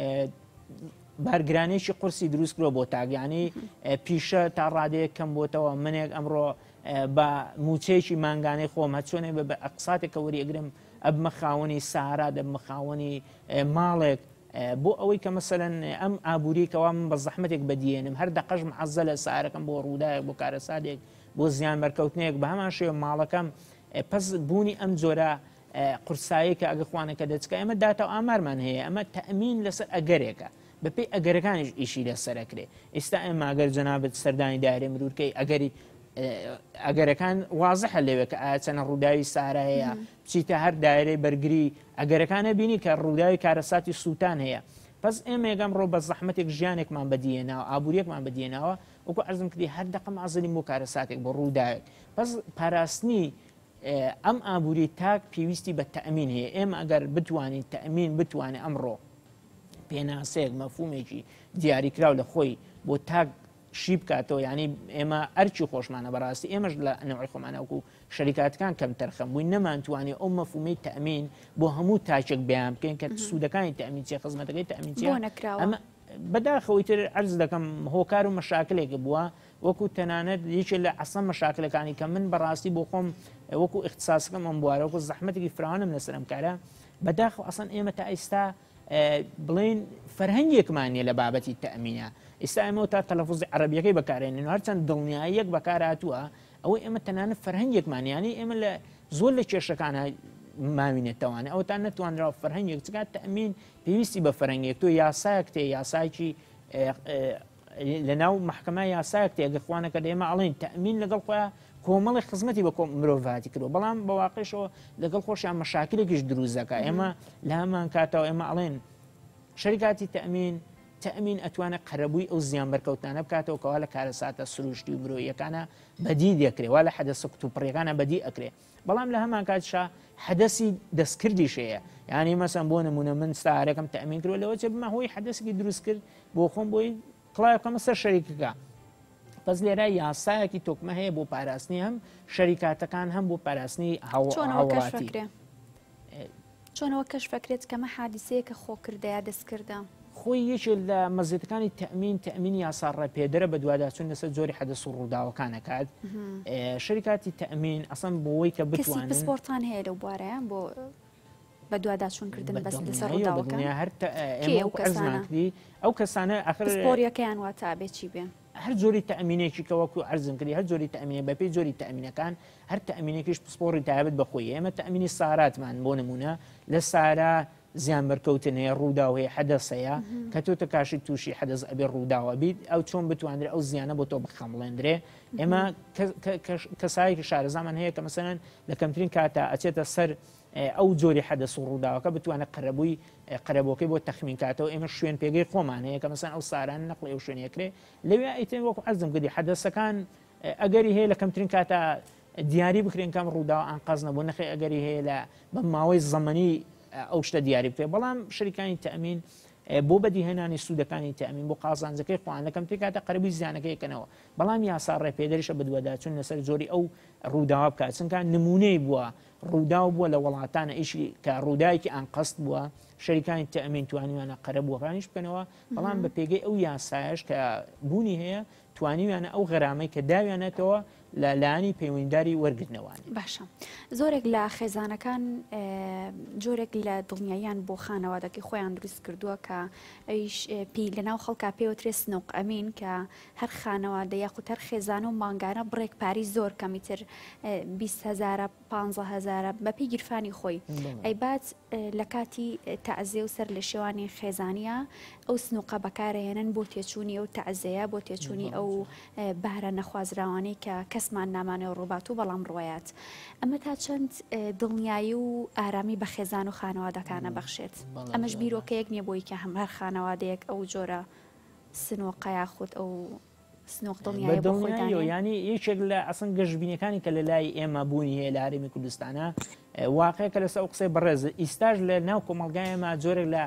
بارگرانێکی قورسی دروست کرۆ بۆ تاگیانی پیشە تا ڕادەیە کەم بۆتەوە منێک ئەمڕۆ بە موچەیەکی مانگانەی خۆم هەچۆنێ بە ئەقساتێکە وەریەگرم ئەبمە خاوەنی سارا دەبمە خاوەنی ماڵێک بۆ ئەوەی کە مەسەرەن ئەم ئابووریکەوە من بە زەحمەتێک بەدیێنم هەر دەقەش معەزە لە سارەکەم بۆ ڕوودایەک بۆ کارەسادێک بۆ زیان بەرکەوتنێک بە هەمان شێوە ماڵەکەم پس بوونی ئەم جۆرە قورسایی کە ئەگەخوانەکە دەچکە ئەمە داتا و ئامارمان هەیە ئەمە تەمین لەسەر ئەگەرێکە بەپێی ئەگەرەکانیش ئیشی لەسەرەکرێ ئێستا ئێمە ئەگەر جەنابەت سەردانی دارێ مرورکەی ئەگەری ئەگەرەکان وازحە لەوێ کە ئایا چەنە ڕووداوی سارە هەیە بچیتە هەر دایرەی بەرگری ئەگەرەکانە بینی کە ڕووداوی کارەساتی سووتان هەیە پس ئێمە ێگەم ڕۆ بە زەحمەتێک ژیانێکمان بەدیێناوە ئابوووریەکمان بەدیێناوە وەکو عەرزم کردی هەر دەقەم ئازلیم بۆ کارەساتێک بۆ ڕووداوێک پس پاراستنی ئەم ئابووری تاک پێویستی بە تەمین هەیە ئێمە ئەگەر بتوانین تەمین بتوانێت ئەمڕۆ پێناسەیەک مەفهومێکی دیاریکراو لە خۆی بۆ تاک شی بکاتەوە ینی ئێمە ئەرچی خۆشمانە بەڕاستی ئێمەش لە نەوەی خۆمانەوەکو شەریکاتەکان کەم تەرخەم بووین نەمانتوانێت ئەو مەفهومەی تەمین بۆ هەموو تاچێک بەیان بکەین کە سوودەکانی تەمین چێ خزمەتەکەی تەمین چێ ئەمە بەداخەوەی تر عەرز دەکەم هۆکار و مەشاکلێک بووە وەکو تەنانەت یەکێک لە عەسڵ مەشاکلەکانی کە من بەڕاستی بۆ خۆم وەکو اختصاسەکەم ئەم بوارە وەکو زەحمەتێکی فراوانم لەسەر ئەم کارە بەداخەوە ئەسڵ ئێمە تا ئێستا بڵین فەرهەنگێکمانە لە بابەتی تەمینە ئێستا ئێمە تا تەلەفوزی عەرەبیەکەی بەکارێنین هەرچەند دڵنیاییەک بەکار هاتووە ئەوەی ئێمە تەنانەت فەرهەنگێکمانیانی ئێمە لە زۆر لە کێشەکانە ماوینێتەوەوانە ئەو تا نەتوانراوە فەرهەنگێک چکات تەمین پێویستی بە فەرهەنگێک تۆ یاسایەک تێ یاسایکی لە ناو محکەمە یاسایەک تێ گەخوانەکە ئێمە ئەڵێن تەمین لەگەڵ خۆیان کۆمەڵی خزمەتی بە مرۆڤاتی کردو بەڵام بەواقعشەوە لەگەڵ خۆشیان مەشاکلێکیش دروست دەکات ئێمە لە هەمان کاتەوە ئێمە ئەڵێن شەریکاتی تەمین تەمین ئەتوانێت قەرەبووی ئەو زیان بەرکەوتانە بکاتەوە کەوا لە کارەساتە سروشتی و مرۆییەکانە بەدی دەکرێت وا لە حەدەسە کتوپڕیەکانە بەدی ئەکرێ بەڵام لە هەمان کاتشا حەدەسی دەستکردیش هەیە یعنی مەسەن بۆ نمونە من ستارەکەم تەمین کردوە لەوە چێ بمە هۆی حەدەسێکی دروست کرد بۆ خۆم بۆی کڵایەکەمە سەر شەریکەکە پس لێرە یاسایەکی تۆکمە هەیە بۆ پاراستنی هەم شەریکاتەکان هەم بۆ پاراستنی هاوڵاتی چۆنەوە کەش فەکرێت کەمە حادیسەیە کە خۆکردەیە دەستکردە خۆی یەکێک لە مەزیەتەکانی تەمین تەمین یاسا ڕێپێدەرە بە دوواداچوون لەسەر جۆری حەدەس و ڕووداوەکانەکات شەریکاتی تەمین ئەسڵ بۆەوەی کە بتوانن پسپۆرتان هەیە لەو بوارەیە بۆ بە دوواداچوونکردن بەس لەسەر ڕووداوەکان هەر ئەو کەسانە ئەخر پسپۆریەکەیان وا تا بێ چی بێ هەر جۆری تەمینێکی کە وەکو عەرزم کردی هەر جۆری تەمینە بەپێی جۆری تەمینەکان هەر تەمینێکیش پسپۆڕی تایبەت بەخۆی ئێمە تەمینی ساراتمان بۆ نمونە لە سارا زیان بەرکەوتن هەیە ڕوودا و هەیە حەدەسەیە کە تۆ کاشی تووشی حەدەس ئەبێ ڕووداوە بیت ئەو چۆن بتوانێت ئەو زیانە بۆ تۆ بخەمڵێنرێ ئێمە کەسایەکی شارەزامان هەیە کە مەسەرەن لە کەمترین کاتە ئەچێتە سەر ئەو جۆری حەدەس و ڕووداوەکە بتوانێت قەرەبووی قەرەبۆکەی بۆ تەخمین کاتەوە ئێمە شوێن پێگەی خۆمان هەیە کە مەسەن ئەو ساران نەقڵی ئەو شوێنێکرێ لەوێ ئیتر وەکو عەرزم کردی حەدەسەکان ئەگەری هەیە لە کەمترین کاتە دیاری بکرێن کەم ڕووداوە ئانقاز نەبوو نەخێ ئەگەری هەیە لە بە ماوەی زەمەنی ئەو شتە دیاری بکرێت بەڵام شەریکانی تەئەمین بۆ بەدیهێنانی سوودەکانی تەئەمین بۆ قازانجەکەی خۆیان لە کەمترین کاتە قەرەبووی زیانەکەیکەنەوە بەڵام یاسا ڕێپێدەریشە بە دووەدا چون لەسەر زۆری ئەو ڕووداوە بکات چونکە نمونەی بووە ڕووداو بووە لە وڵاتانە ئیشی کە ڕووداوێکی ئانقەست بووە شەریکانی تەئەمین توانیوانە قەرەبووەکانیش بکەنەوە بەڵام بە پێگەی ئەو یاسایش کە بوونی هەیە توانیوانە ئەو غەرامەی کە داویانێتەوە لە لایانی پەیوەندیداری وەرگرتنەوەوانی باشە زۆرێک لە خێزانەکان جۆرێک لە دڵنیاییان بۆ خانەوادەکەی خۆیان دروست کردووە کە ئەویش پێی لەناو خەڵکا پێوەترێ سنووق ئەمین کە هەر خانەوادە یاخود هەر خێزانە و مانگانە بڕێک پاری زۆر کەمیتر بیست هەزارە پانزە هەزارە بەپی گیرفانی خۆی ئەیبات لە کاتی تەعزیە و سەر لە شێوانی خێزانیە ئەو سنووقە بەکارهێنن بۆ تێچوونی ئەو تەعزەیە بۆ تێچوونی ئەو بارە نەخوازراوانەی کە کەسمان نامانەوە ڕووبات و بەڵام ڕۆیات ئەمە تا چەند دڵنیایی و ئارامی بە خێزان و خانەوادەکانە بەخشێت ئەمەش بیرۆکەیەک نییە بۆی کە هەم هەر خانەوادەیەک ئەو جۆرە سنووقە یاخود ئەو سنووق دڵنیایی بۆ خۆی ینی یەکێک لە ئەسن گەشتبینیەکانی کە لە لای ئێمە بوونی هەیە لە هەرێمی کوردستانە واقعەکە لەسەر ئەو قسەی بەڕێز ئیستاژ لە ناو کۆمەڵگای ئێمە جۆرێک لە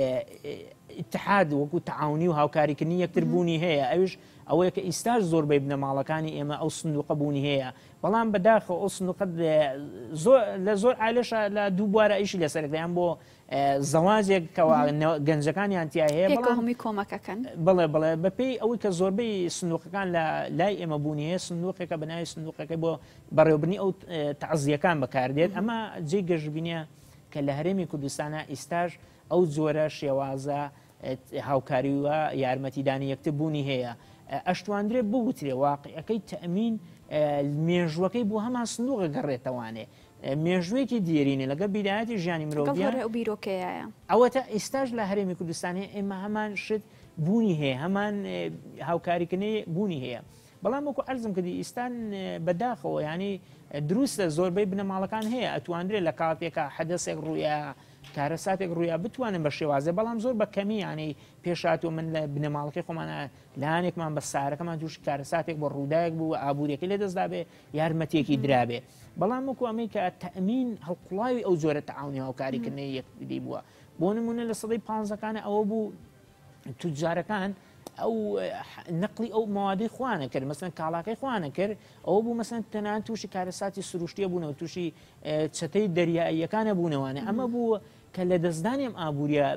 اتحاد وەکو تەعاونی و هاوکاریکردنی یەکتر بوونی هەیە ئەوش ئەوەیە کە ئیستاژ زۆربەی بنەماڵەکانی ئێمە ئەو سندوقە بوونی هەیە بەڵام بەداخە ئەو سندوقەت لە زۆر عایلەشە لە دوو بوارە ئیشی لەسەرەکەیان بۆ زەواجێک گەنجەکانیان تیا هەیە هەمی کۆمەکەکەن بڵێ بڵێ بەپێی ئەوەی کە زۆربەی سندوقەکان لە لای ئێمە بوونی هەیە سندوقێکە بەناوی سندوقەکەی بۆ بەڕێوەبرنی ئەو تەعزیەکان بەکاردێت ئەمە جێی گەشتبینیە کە لە هەرێمی کوردستانە ئیستاژ ئەو جۆرە شێوازە هاوکاریوە یارمەتیدانی یەکتر بوونی هەیە ئەشتواندرێت بوترێ واقعەکەی تەئەمین مێژوەکەی بۆ هەمان سندوقە گەڕێتەوانێ مێژوەیەکی دیێرینە لەگە بیدایەتی ژیانی مرۆڤیان بیرۆکەیە ئەوەتە ئێستاش لە هەرێمی کوردستانی ئێمە هەمان شت بوونی هەیە هەمان هاوکاریکردنی بوونی هەیە بەڵام وەکو عەرزم کردی ئیستان بەداخەوە ینی دروستە زۆربەی بنەماڵەکان هەیە ئەتواندرێت لە کاتێکە حەدەسێک ڕوویە کارەساتێک ڕوویا بتوانن بە شێوازە بەڵام زۆر بە کەمی ینی پێشاتوە من لە بنەماڵەکەی خۆمانە لایەنێکمان بە سارەکەمان تووشی کارەساتێک بۆ ڕووداوێک بوو ئابوووریەکەی لە دەستدا بێ یارمەتێکی درابێ بەڵام وەکو ئەمەی کە تەئەمین هەڵقوڵاوی ئەو جۆرە تەعاونی هاوکاریکردنی یەکدی بووە بۆ نمونە لە سەدەی پانزەکانە ئەوە بوو توجارەکان ئەو نەقلی ئەو موادی خوانە کرد مەسەن کاڵاکەی خوانە کرد ئەوە بوو مەسەن تەنان تووشی کارەساتی سروشتیە بوونەوە تووشی چەتەی دەریاییەکانە بوونەوەوانە ئەمە بوو کە لە دەستدانیم ئابوووریە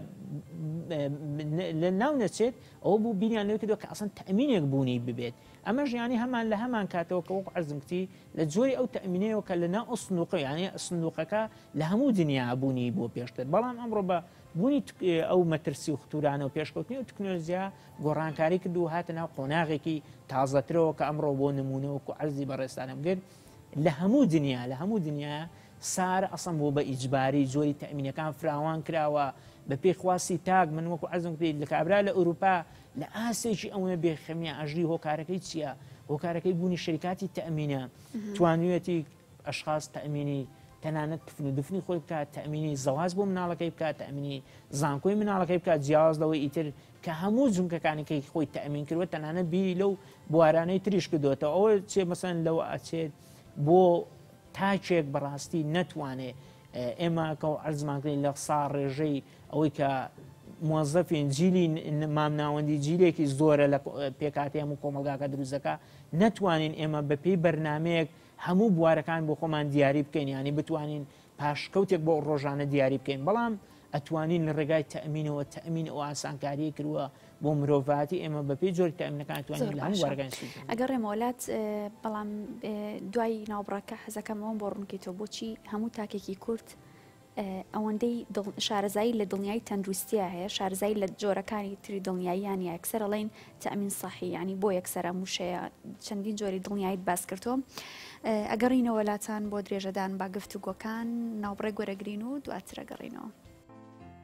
لە ناو نەچێت ئەوە بوو بینیان لێ کردەوە کە ئەسەن تەئەمینێک بوونی ببێت ئەمە ژیانی هەمان لە هەمان کاتەوە کە وەکو عەرزمکردی لە جۆری ئەو تەئەمینەوە کە لە ناو ئەو سندوقە یعنی سندوقەکە لە هەموو دنیا بوونی بۆ پێشتر بەڵام ئەمڕۆ بە بوونی ئەو مەترسی و ختورانە و پێشکەوتنی و تکنۆلۆژیا گۆڕانکاری کرد و هاتە ناو قۆناغێکی تازەترەوە کە ئەمڕۆ بۆ نمونەوەکو عەرزی بەڕێستانم کرد لە هەموو دنیا لە هەموو دنیا سارە ئەسەم بۆ بە ئیجباری جۆری تەئەمینەکان فراوان کراوە بە پێی خواسی تاک من وەکو عەرزم کرد لە کابرا لە ئەوروپا لە ئاسێکی ئەوە بێخەمیە ئەژری هۆکارەکەی چییە هۆکارەکەی بوونی شەریکاتی تەئەمینە توانوێتی ئەشخاص تەئەمینی تەنانەت کفن و دفنی خۆی بکات تەئەمینی زەواز بۆ مناڵەکەی بکات تەئەمینی زانکۆی مناڵەکەی بکات جیاواز لەوەی ئیتر کە هەموو جونکەکانێکی خۆی تەئەمین کردوە تەنانەت بیری لەو بوارانەی تریش کردوێتەوە ئەوە چێ مەسەن لەوە ئەچێت بۆ تاچێک بەڕاستی نەتوانێت ئێمە کە عەرزمانکردین لە سا ڕێژەی ئەوەی کە موظفین جیلی مامناوەندی جیلێکی زۆرە لە پێکاتی هەموو کۆمەلگاکە دروستەکە نەتوانین ئێمە بەپێی بەرنمەیەک هەموو بوارەکان بۆ خۆمان دیاری بکەین ینی بتوانین پاشکەوتێک بۆ ڕۆژانە دیاری بکەین بەڵام ئەتوانین لە ڕێگای تەئەمینەوە تەئەمین ئەو ئاسانکاری کردووە بۆ مرۆڤاتی ئێمە بەپێی جۆری تەئەمینەکان توانین لە هەموو وەرەکان ئەگەر ڕێمەوەلات بەڵام دوای ناوبڕەکە حەزەکەمەوە بۆ ڕوونکەیتەوە بۆچی هەموو تاکێکی کورد ئەوەندەی شارەزایی لە دڵنیایی تەندروستیە هەیە شارەزایی لە جۆرەکانی تری دڵنیاییان یەکسەر ئەڵێن تەئەمین سەحی ینی بۆ یەکسەرە موشەیە چەندین جۆری دڵنیاییت باس کردەوە ئەگەڕینەوە وڵاتان بۆ درێژەدان با گفتوگۆکان ناوبڕێ گۆرەگرین و دواتر ئەگەڕینەوە.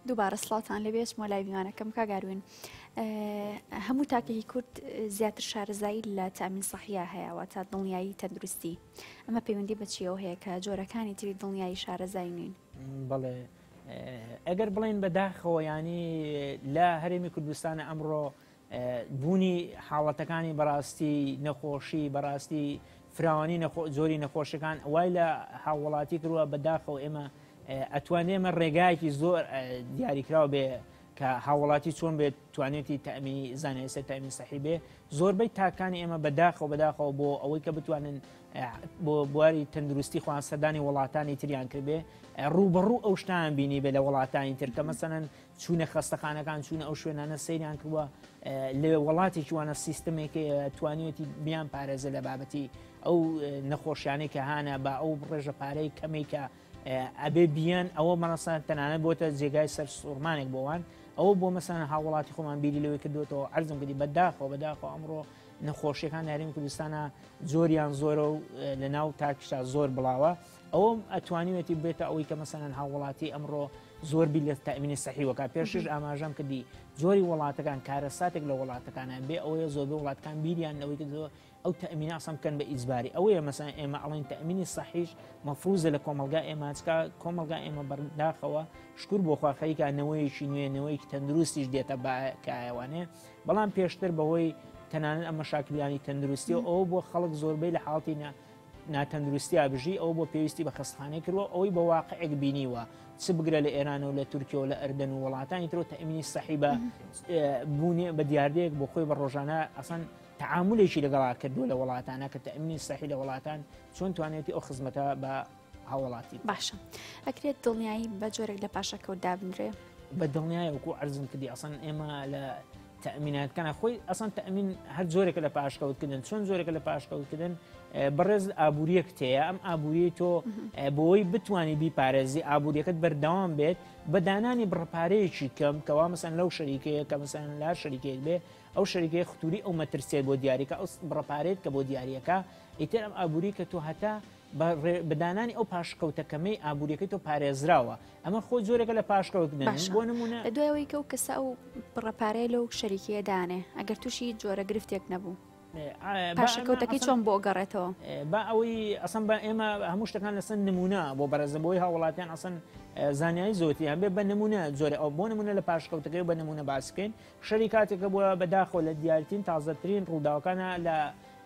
دووبارە سڵاتان لەبێت مۆلای میوانەکەم کاگاروین هەموو تاکەی کورد زیاتر شارەزایی لە تامین سەحیە هەیەەوە تا دڵنیایی تەندروستی ئەمە پەیوەندی بەچیەوە هەیە کە جۆرەکانی تری دڵنیایی شارەزای نین بڵێ ئەگەر بڵێن بەداخەوە ینی لە هەرێمی کوردستانە ئەمڕۆ بوونی حاڵەتەکانی بەڕاستی نەخۆشی بەڕاستی فراوانی زۆری نەخۆشەکان وای لە هاوڵاتی کردووە بەداخەوە ئێمە ئەتوانێمە ڕێگایەکی زۆر دیاریکراوە بێ کە هاوڵاتی چۆن بێت توانێتی تەمینی زانایسە تەمین سەحی بێ زۆربەی تاکانی ئێمە بەداخەوە بەداخەوە بۆ ئەوەی کە بتوانن بۆ بواری تەندروستی خواستەدانی وڵاتانی تریان کردبێ ڕوبەڕوو ئەو شتان بینی بێ لە وڵاتانی تر کە مەسەنەن چوونە خەستەخانەکان چوونە ئەو شوێنانە سەیریان کردووە لە وڵاتێکی وانە سیستمێکی توانێتی بیان پارێزە لە بابەتی ئەو نەخۆشیانەی کە هانە بە ئەو ڕێژە پارەی کەمێک کە ئەبێ بیان ئەوە مەڕەسان تەنانە بۆتە جێگای سەر سوورمانێک بۆوان ئەوە بۆ مەسەن هاوڵاتی خۆمان بیری لەوەی کردوێتەوە عەرزم کردی بەداخەوە بەداخەوە ئەمڕۆ نەخۆشیەکان هەرێمی کوردستانە زۆریان زۆرە و لە ناو تاکیشتا زۆر بڵاوە ئەوە ئەتوانیوێتی بێتە ئەوەی کە مەسەن هاوڵاتی ئەمڕۆ زۆربی لە تەمینی سەحی وەکە پێشش ئاماژەم کردی زۆری وڵاتەکان کارەساتێک لە وڵاتەکانیان بێ ئەوەیە زۆربەی وڵاتەکان بیریان ئەوەی کردەوە ئەو تەمینە ئاسان بکەن بە ئیزباری ئەوەیە مەسەن ئێمە ئەڵێن تەمینی سەحیش مەفروزە لە کۆمەلگا ئێمە چکە کۆمەلگا ئێمە بەرداخەوە شکر بۆ خواخەریکە نەوەیەکی نوێ نەوەیەکی تەندروستیش دێتە کایوانێ بەڵام پێشتر بەهۆی تەنانەت ئەمە شاکلیانی تەندروستی و ئەوە بۆ خەڵک زۆربەی لە حاڵتی ناتەندروستی بژی ئەو بۆ پێویستی بە خستخانەی کردووە ئەوەی بە واقعێک بینیوە چ بگرە لە ئێرانە و لە تورکیا و لە ئەردەن و وڵاتانی ترۆ تەمینی سەحی بە بوونێ بە دیاردەیەک بۆ خۆی بە ڕۆژانە ئەسان تعاملێکی لەگەڵا کردووە لە وڵاتانە کە تەمینی سەحی لە وڵاتان چۆن توانێتی ئەو خزمەتە بە هاوڵاتی باشە ئەکرێت دڵنیایی بە جۆرێک لە پاشەکەوت دابنرێ بە دڵنیای وەکو عەرزم کردی ئەسان ئێمە لە تەمیناتکەە خۆی ئەسان تەمین هەر زۆرێکە لە پاشکەوتکردن چۆن زۆرێکە لە پاشکەوتکردن بەڕێز ئابوووریەک تەیە ئەم ئابووری تۆ بۆی بتانی بیپارێزی ئابوووریەکەت بەردەوام بێت بە دانانی بڕپارەیەکی کەم کەوا مەسەن لەو شەریکەیە کە مەسەن لا شەریکێک بێ ئەو شەریکەی خوتوری ئەو مەترسێت بۆ دیاریکە ئەو بڕپارێت کە بۆ دیاریەکە ئیتر ئەم ئابووری کە تۆ هەتا بەدانانی ئەو پاشکەوتەکەمەی ئابوووریەکەی تۆ پارێزراوە ئەمە خۆ زۆرێکە لە پاشکەوتن بۆ نمونە لە دوایەوەی کە و کەسە ئەو بڕەپارەیە لەو شەریکەیە دانێ ئەگەر تووشی جۆرە گرفتێک نەبوو پاشەکەوتەکەی چۆن بۆ گەڕێتەوە با ئەوەی ئەسن بە ئێمە هەموو شتەکان لەسەر نمونە بۆ بەرەزەبەوەی هاوڵاتیان ئەسن زانیاری زۆتیان بێ بە نمونە زۆرە ئەو بۆ نمونە لە پاشکەوتەکەی بە نمونە باسکەین شەری کاتێکە بووە بەداخۆ لە دیارترین تازەترین ڕووداوەکانە لە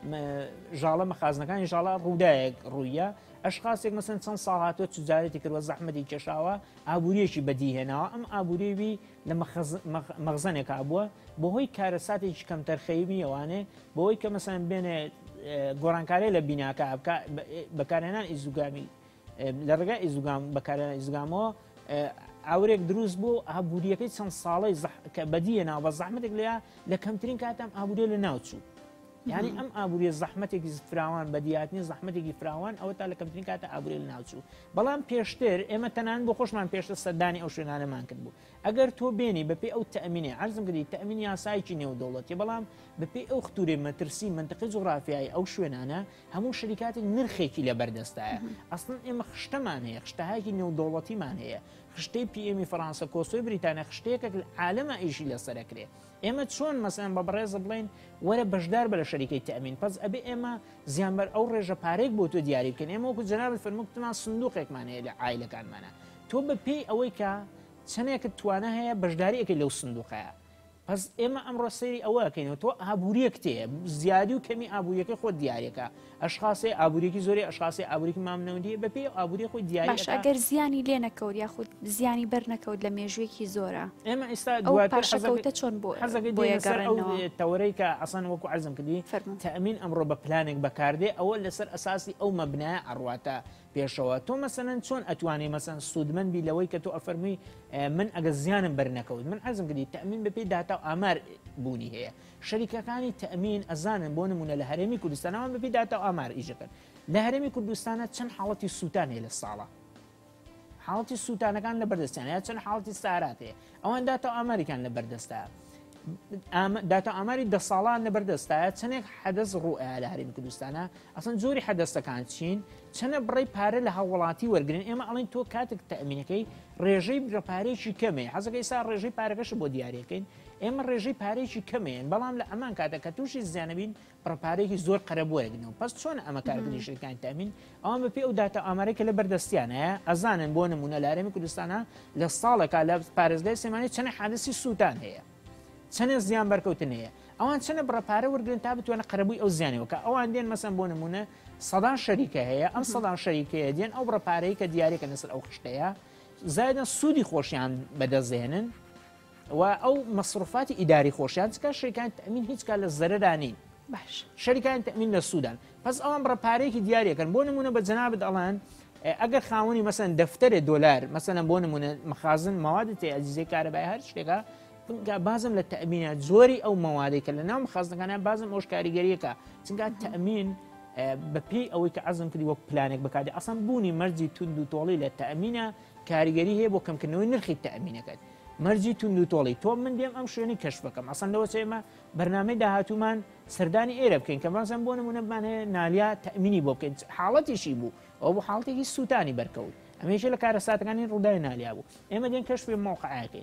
ژاڵە مەخازنەکانی ژاڵە ڕوودایەک ڕوویە ئەشخاصێک مەسن چەند ساڵ هاتووە تجارەتی کردوە زەحمەتی کێشاوە ئابووریەکی بەدیهێناوە ئەم ئابووریوی لە مەخزنێک بووە بەهۆی کارەساتێکی کەم تەرخەیبی ئەوانێ بەهۆی کە مەسەن بێنێ گۆڕانکاری لە بیناکە بکە بەکارێنان ئیزوگامی لە ڕێگای ئیزوگام بەکارێنان ئیزوگامەوە ئاورێک دروست بوو ئابووریەکەی چەند ساڵی بەدیهێناوە بە زەحمەتێک لەیە لە کەمترین کاتام ئابووریە لە ناوچوو یعنی ئەم ئابووری زەحمەتێکی فراوان بەدیاتنی زەحمەتێکی فراوان ئەوە تا لە کەمترین کاتە ئابووری لە ناوچوو بەڵام پێشتر ئێمە تەنان بۆ خۆشمان پێشتر سەردانی ئەو شوێنانەمان کرد بوو ئەگەر تۆ بێنی بەپێی ئەو تەمینێ عەرزم کردی تەمینی یاسایکی نێودەوڵەتی بەڵام بەپێی ئەو ختورێ مەترسی منتقی جوغرافیایی ئەو شوێنانە هەموو شەریکاتێک نرخێکی لە بەردەستایە ئەسڵن ئێمە خشتەمان هەیە خشتەهایکی نێودەوڵەتیمان هەیە خشتەی پی ئێمی فەڕەنسا کۆسۆی بریتانیا خشتەیەکێک لە عالەمە ئیشی لەسەرەکرێ ئێمە چۆن مەسەن بە بەڕێزە بڵێن وەرە بەشدار بە لە شەریکەی تەمین پس ئەبێ ئێمە زیانبەر ئەو ڕێژە پارێک بۆ تۆ دیاری بکەین ئێمە وەکو جەنابەت فەرمووتمان سندوقێکمان هەیە لە عایلەکانمانە تۆ بەپێی ئەوەی کە چەندێکت توانە هەیە بەشداریەکە لەو سندوقەیە پس ئێمە ئەمڕۆ سەیری ئەوەکەینەوە تۆ ئابووریەک تەیە زیادی و کەمی ئابووریەکەی خۆ دیارەکە ئەشخاصی ئابووریەکی زۆری ئەشخاصی ئابووریکی مامنەوەندی بەپێی ئابووری خۆی دیاری باش ئەگەر زیانی لێ نەکەوت یاخود زیانی بەر نەکەوت لە مێژوویەکی زۆرە ئێمە ئێستا دواترشەکەوتە چۆن بۆ تەورەی کە ئەسان وەکو عەرزم کردی تەمین ئەمڕۆ بە پلانێک بەکاردێ ئەوە لەسەر ئەساسی ئەو مەبنایە ئەڕواتە پێشەوە تۆ مەسەن چۆن ئەتوانێ مەسەن سوودمەند بی لەوەی کە تۆ ئەفەرمووی من ئەگە زیانم بەرنەکەوت من عەرزم کردی تەمین بەپێی داتا و ئامار بوونی هەیە شەریکەکانی تەمین ئەزانن بۆ نمونە لە هەرێمی کوردستانەوە بەپێی داتا و ئامار ئیژەکەن لە هەرێمی کوردستانە چەند حاڵەتی سووتان هەیە لە ساڵە حاڵەتی سووتانەکان لە بەردەستیان یا چەند حاڵەتی سارات هەیە ئەوان داتا و ئاماریکان لە بەردەستە داتا ئاماری دە ساڵان لەبەردەستایە چەندێک حەدەس ڕوئە لە هەرێمی کوردستانە ئەسڵەن زۆری حەدەستەکان چین چەنە بڕێی پارە لە هاوڵاتی وەرگن ئێمە ئەڵێن تۆ کاتێک تەمینەکەی ڕێژەی بڕەپارێکی کەمێ حەزەکەی سا ڕێژەی پارەکەش بۆ دیارەکەین ئێمە ڕێژەی پارێکی کەمێن بەڵام لە ئەمان کاتە کە تووشی زیانەبین بڕەپارێکی زۆر قەرەب وەرگنەوە پس چۆن ئەمە کارکردنی شەریکان تەمین ئەوان بەپێ ئەو داتا ئامارێکە لە بەردەستیانەیە ئەزانن بۆ نمونە لە هەرێمی کوردستانە لە ساڵێکا لە پارێزگای سلێمانی چەند حادثی سووتان هەیە چەند زیان بەرکەوتن هەیە ئەوان چەنە بڕەپارە وەرگن تا بتوانە قەرەبووی ئەو زیانەوە کە ئەوان دێن مەسەن بۆ نمونە سەدان شەریکە هەیە ئەم سەدان شەریکەیە دێن ئەو بڕەپارەی کە دیارێکە لەسەر ئەو خشتەیە زایدە سوودی خۆشیان بەدەستێنن و ئەو مەسروفاتی ئیداری خۆشیان چکە شەریکان تەمین هیچ کات لە زەرەرانی باش شەریکان تەمین لە سوودان پس ئەوان بڕەپارێکی دیارێکن بۆ نمونە بە جەنابەت ئەڵەن ئەگەر خاوەنی مەسەن دەفتەرێ دۆلار مەسەن بۆ نمونە مەخازن مەوادی تێ ئەجیزەی کارەبای هەر شتێکە بازم لە تەمینە زۆری ئەو مەوادەی کە لە ناو مەخازنەکانە بازم ئەوش کاریگەریەکە چونکە تەمین بەپێی ئەوەی کە عەزم کردی وەک پلانێک بکاتی ئەسڵ بوونی مەرجی تونند و تۆڵی لە تەمینە کاریگەری هەیە بۆ کەمکردنەوەی نرخی تەمینەکەت مەرجی تونند و تۆڵی تۆ من دێم ئەم شوێنی کەشف بکەم ئەسڵ لەوە چێمە بەرنامەی داهاتوومان سەردانی ئێرە بکەین کە بازم بۆ نمونە بمانەیە نالیا تەمینی بۆ بکەین حاڵەتیشی بوو ئەو بۆ حاڵەتێکی سووتانی بەرکەوت ئەمەیشە لە کارەساتەکانی ڕووداوی نالیا بوو ئێمە دێن کەشفی مۆقعەکەین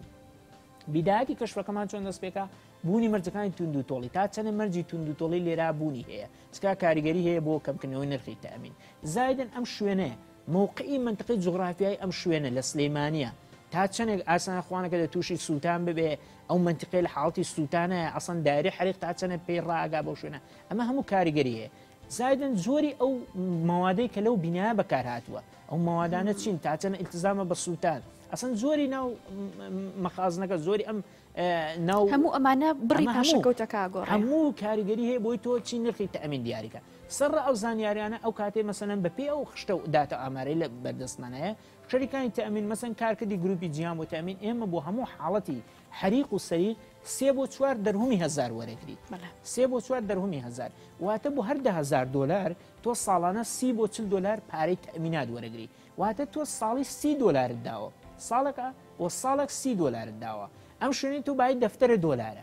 بیداەتی کەشفەکەمان چۆن دەست پێکە بوونی مەرجەکانی تونند و تۆڵی تا چەند مەرجی تونند و تۆڵی لێرا بوونی هەیە چکا کاریگەری هەیە بۆ کەمکردنەوەی نرخی تەمین زایدن ئەم شوێنەیە مووقعی منطقەی جوغرافیایی ئەم شوێنە لە سلێمانیە تا چەندێک ئاسانەخواانەکە لە تووشی سووتان ببێ ئەو منطقەی لە حاڵەتی سووتانە ئەسەن دایری حریق تا چەنە پێی ڕاگا بۆ شوێنە ئەمە هەموو کاریگەری هەیە زایدن زۆری ئەو مەوادەی کە لەو بینایە بەکار هاتووە ئەو مەوادانە چین تا چەنە ئیلتزامە بە سووتان ئەسەن زۆری ناو مەخازنەکە زۆری ئەم ناو هەموو ئەمانە بڕی پاشەکەوتەکە گۆڕ هەموو کاریگەری هەیە بۆی تۆ چی نرخی تەمین دیاریکە سەر ئەو زانیاریانە ئەو کاتێ مەسەن بەپێ ئەو خشتە و داتا ئامارەی لە بەردەستمانەیە شەریکانی تەمین مەسەن کارکردی گروپی جیهان بۆ تەمین ئێمە بۆ هەموو حاڵەتی حریق و سەریق سێ بۆ چوار دەرهمی هەزار وەرەگریت سێ بۆ چوار دەرهمی هەزار واتە بۆ هەر ده هەزار دۆلار تۆ ساڵانە سی بۆ چل دۆلار پارەی تەمینات وەرەگری واتە تۆ ساڵی سی دۆلارت داوە ساڵێکە بۆ ساڵێک سی دۆلارت داوە ئەم شوێنی تۆ باید دەفتەرە دۆلارە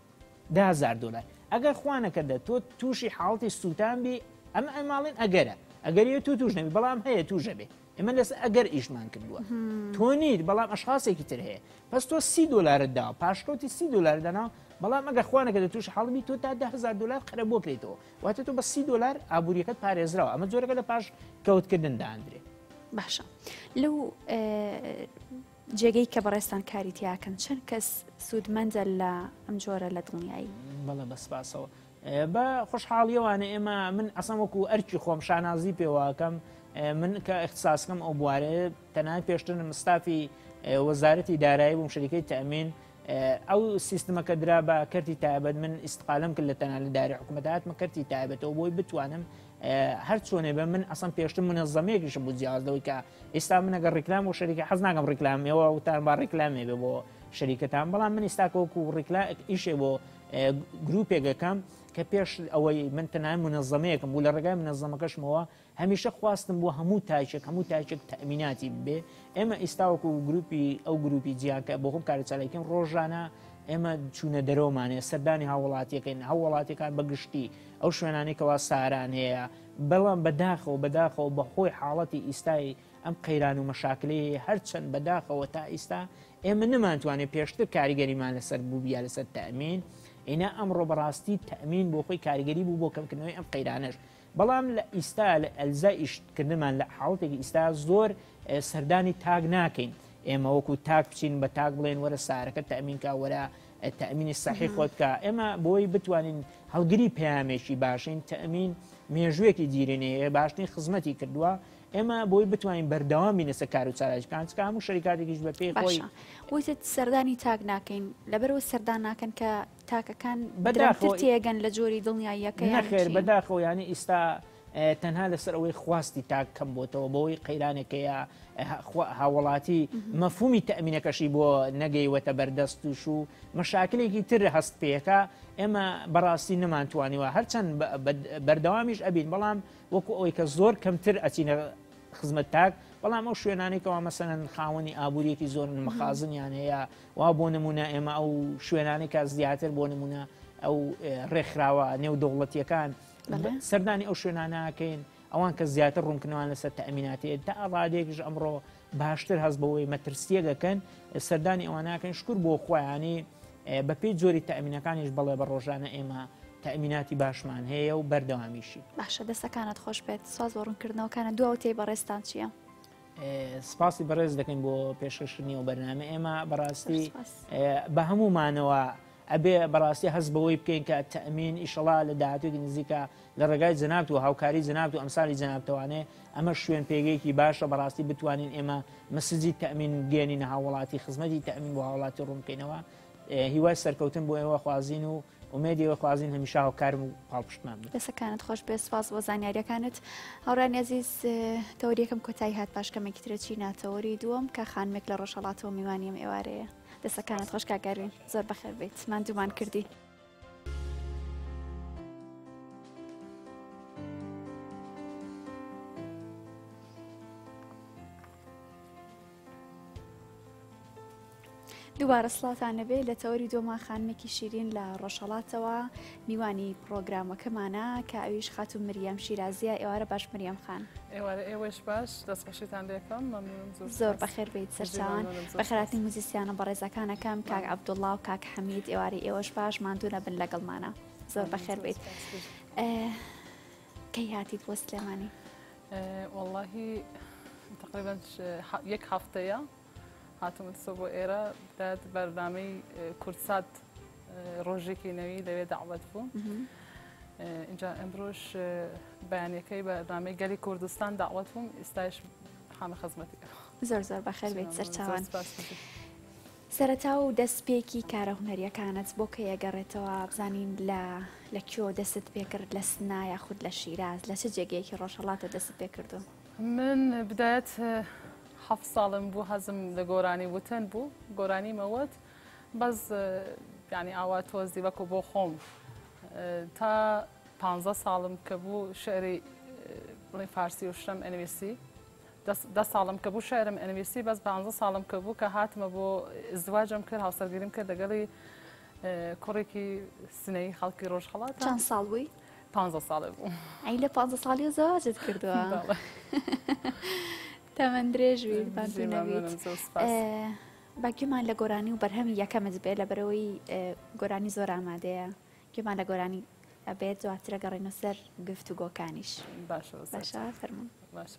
ده هەزار دۆلار ئەگەر خوانەکەدە تۆ تووشی حاڵەتی سووتان بی ئەمە ئەماڵێن ئەگەرە ئەگەریە تو توش نەبی بەڵام هەیە توژە بێ ئێمە لەس ئەگەر ئیشمان کردووە تۆ نیت بەڵام ئەشخاصێکی تر هەیە پس تۆ سی دۆلارت داوە پاشکەوتی سی دۆلار دەنا بەڵام ئەگەر خوانەکە دە توش حاڵبی تۆ تا ده هەزار دۆلار قەرە بۆ کرێتەوە واتە تۆ بە سی دۆلار ئابوووریەکەت پارێزراوە ئەمە جۆرەکە لە پاش کەوتکردن داهاندرێ باشە لەو جێگەی کە بەڕێستان کاریتیاکەن چەند کەس سوودمەندە لە ئەم جۆرە لە دڵنیایی بەڵێ بەسپاسەوە بە خۆشحاڵیەوانە ئێمە من ئەسەم وەکو ئەرکی خۆم شانازی پێواکەم من کە اختصاسکەم ئەو بوارەیە تەنانەت پێشتر مستافی وەزارەتی دارایی بووم شەریکەی تەمین ئەو سیستمەکە درا بە کەرتی تایبەت من ئیستقالەم کرد لە تەنانەت لە داری حکوومەت هاتمە کەرتی تایبەتەوە بۆی بتوانم هەر چۆنێ بە من ئەسم پێشتر منەظەمەیەکیش بوو جیازدەوەی کە ئێستا من ئەگەر ڕیکلام و شەریکە حەز ناکەم ڕیکلامەوە وتان با ڕیکلامێ بێ بۆ شەریکەتان بەڵام من ئێستاکەوەکو ڕیکلا ئیشێ بۆ گروپێکەکەم کە پێش ئەوەی من تەنان منەظەمەیەکم بوو لە ڕێگای منەظەمەکەشمەوە هەمیشە خواستم بۆ هەموو تایشێک هەموو تایشێک تەمیناتی بێ ئێمە ئێستاوەکو گروپی ئەو گروپی جیاکە بۆ خۆم کارەچالێکم ڕۆژانە ئێمە چوونە دەرەوەمانێ سەردانی هاوڵاتیەکەین هاوڵاتیەکان بەگشتی ئەو شوێنانێکەوە ساران هەیە بەڵام بەداخەوە بەداخەوە بەخۆی حاڵەتی ئیستایی ئەم قەیران و مەشاکلەیە هەرچەند بەداخەوە تا ئیستا ئێمە نەمانتوانێت پێشتر کاریگەریمان لەسەر بوو بیا لەسەر تەمین ئێنا ئەمڕۆ بەڕاستی تەمین بۆ خۆی کاریگەری بوو بۆ کەمکردنەوەی ئەم قەیرانەش بەڵام لە ئیستا لە ئەلزای ئیشکردنمان لە حاڵەتێکی ئیستا زۆر سەردانی تاگ ناکەین ئێمە وەکو تاک بچین بە تاک بڵێن وەرە سارەکە تەمینکە وەرە تەمینی سەحی خۆتکە ئێمە بۆی بتوانین هەڵگری پەیامێکی باشین تەمین مێژوویەکی دیرێنەیە باشترین خزمەتی کردووە ئێمە بۆی بتوانین بەردەوامی لەسەر کار و چالاکیەکان چکە هەموو شەریکاتێکیش بە پێی خۆی وتت سەردانی تاک ناکەین لەبەرەوە سەردان ناکەن کە تاکەکان بەدراتر تێگەن لە جۆری دڵنیاییەکە نەخێر بەداخەوە یانی ئێستا تەنها لەسەر ئەوەی خواستی تاک کەم بۆتەوە بەوەی قەیرانێکەیە هاوڵاتی مەفهومی تەمینەکەشی بۆ نەگەیوەتە بەردەست توش و مەشاکلێکی تر هەست پێەکە ئێمە بەڕاستی نەمانتوانیوە هەرچەند بەردەوامیش ئەبین بەڵام وەکو ئەوەی کە زۆر کەمتر ئەچینە خزمەت تاک بەڵام ئەو شوێنانێکەوە مەسەن خاوەنی ئابوووریەکی زۆر مەخازنیان هەیە وا بۆ نمونە ئێمە ئەو شوێنانێکە زیاتر بۆ نمونە ئەو ڕێکخراوە نێو دەوڵەتیەکان سەردانی ئەو شوێنانەکەین ئەوان کە زیاتر ڕوونکردنەوەن لەسەر تەمیناتی تا ئاڵادێکیش ئەمڕۆ باشتر هەست بەوەی مەترسیەکەن سەردانی ئەواناکەن شکر بۆ خۆیانی بە پێی جۆری تەمینەکانیش بەڵێ بە ڕۆژانە ئێمە تەمیناتی باشمان هەیە و بەردەوامیشی باشە دەستەکانت خۆش بێت ساز بۆ ڕوونکردنەوەکانە دووە تێی بەڕێستان چییە؟ سپاسی بەڕێز دەکەین بۆ پێشکەشتنی و بەرنامە ئێمە بەڕاستی بە هەمومانەوە ئەبێ بەڕاستی هەست بەوەی بکەین کە تەمین ئیشەڵا لە داهاتوێکی نزیکە لە ڕێگای جەنابەت و هاوکاری جەنابەت و ئەمسالی جەنابەتەوانێ ئەمە شوێن پێگەیەکی باشە بەڕاستی بتوانین ئێمە مەسجی تەمین گێنینە هاوڵاتی خزمەتی تەمین بۆ هاوڵاتی ڕوونکەینەوە هیوای سەرکەوتن بۆ ئێوە خوازین و ئومێدیەوە خوازین هەمیشە هاوکارم و پاڵپشتمان دەسەکانت خۆش بێ سپاس بۆ زانیاریەکانت هاوڕانی عەزیز تەوەریەکەم کۆتایی هات پاشکەمێکی ترە چینە تەوەری دووەم کە خانمێک لە ڕۆژهەڵاتەوە میوانیم ئێوارەیە دەسەکانت خۆش کاگەروین زۆر بەخێر بیت ماندوومان کردی. دووبارە سڵاتانە بێ لە تەوەری دۆما خانمێکی شیرین لە ڕۆژهەڵاتەوە میوانی پرۆگرامەکەمانە کە ئەویش خاتون مریەم شیرازیە ئێوارە باش مریەم خان ئێوارە ئێوەش باش دەستخۆشیتان لێکم زۆر بەخێر بێت سەرچاوان بەخێراتی موزیسیانە بەڕێزەکانەکەم کاک عەبدوڵڵا و کاک حەمید ئێوارە ئێوەش باش ماندوونە بن لەگەڵمانە زۆر بەخێر بێت. کەی هاتیت بۆ سلێمانی؟ وەڵڵاهی تقریبا یەک هەفتەیە هاتمتە بۆ ئێرە داد بەردامەی کورتسات ڕۆژێکی نەوی لەوێ داوەت بوو اینجا ئەمڕۆژ بەیانەکەی بەردامەی گەلی کوردستان داوەت بووم ئێستاش هەمە خزمەتی زۆر زۆر بەخێر بێت سەرچاوان سەرەتا و دەستپێکی کارە هونەریەکانت بۆ کە یەگەڕێتەوە بزانین لە کێوە دەست پێکرد لە سنا یاخود لە شیراز لە چه جێگەیەکی ڕۆژهەڵاتە دەست پێکردو؟ من بدایەت حەفت ساڵم بوو هەزم لە گۆرانی وتن بوو گۆرانی مەوت بەس یعنی ئاوا تۆزی وەکو بۆ خۆم تا پانزە ساڵم کە بوو شعری بڵێ فارسی وشتم ئەنویسی دە ساڵم کە بوو شعرم ئەنویسی بەس پانزە ساڵم کە بوو کە هاتمە بۆ ئزدواجم کرد هاوسەرگیریم کرد لەگەڵی کوڕێکی سنەی خەڵکی ڕۆژهەڵات. چەند ساڵ بووی؟ پانزە ساڵێ بوو. ئەی لە پانزە ساڵی زەواجت کردووە؟ تەمەەن درێژویت بانتونەویت. باگوێمان لە گۆرانی و بەرهەمی یەکەمت بێت لە بەرەوەی گۆرانی زۆر ئامادەیە گوێمان لە گۆرانی ئەبێت دواترە گەڕێنە سەر گفتوگۆکانیش. باشە باشە فەرموون. باشە.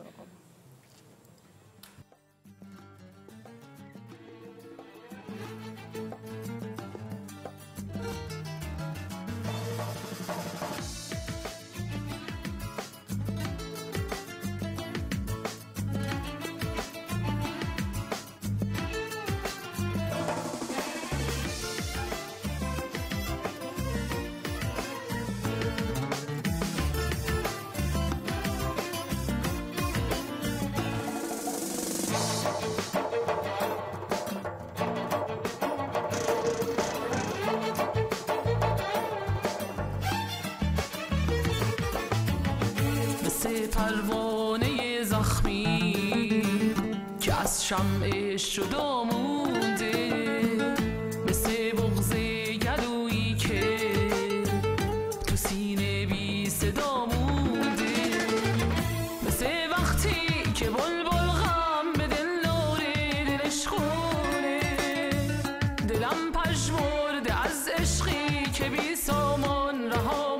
پروانه زخمی که از شمعش جدا مونده مثل بغض گلویی که تو سینه بی صدا مونده مثل وقتی که بلبل غم به دل داره دلش خونه دلم پژمرده از عشقی که بی سامان رها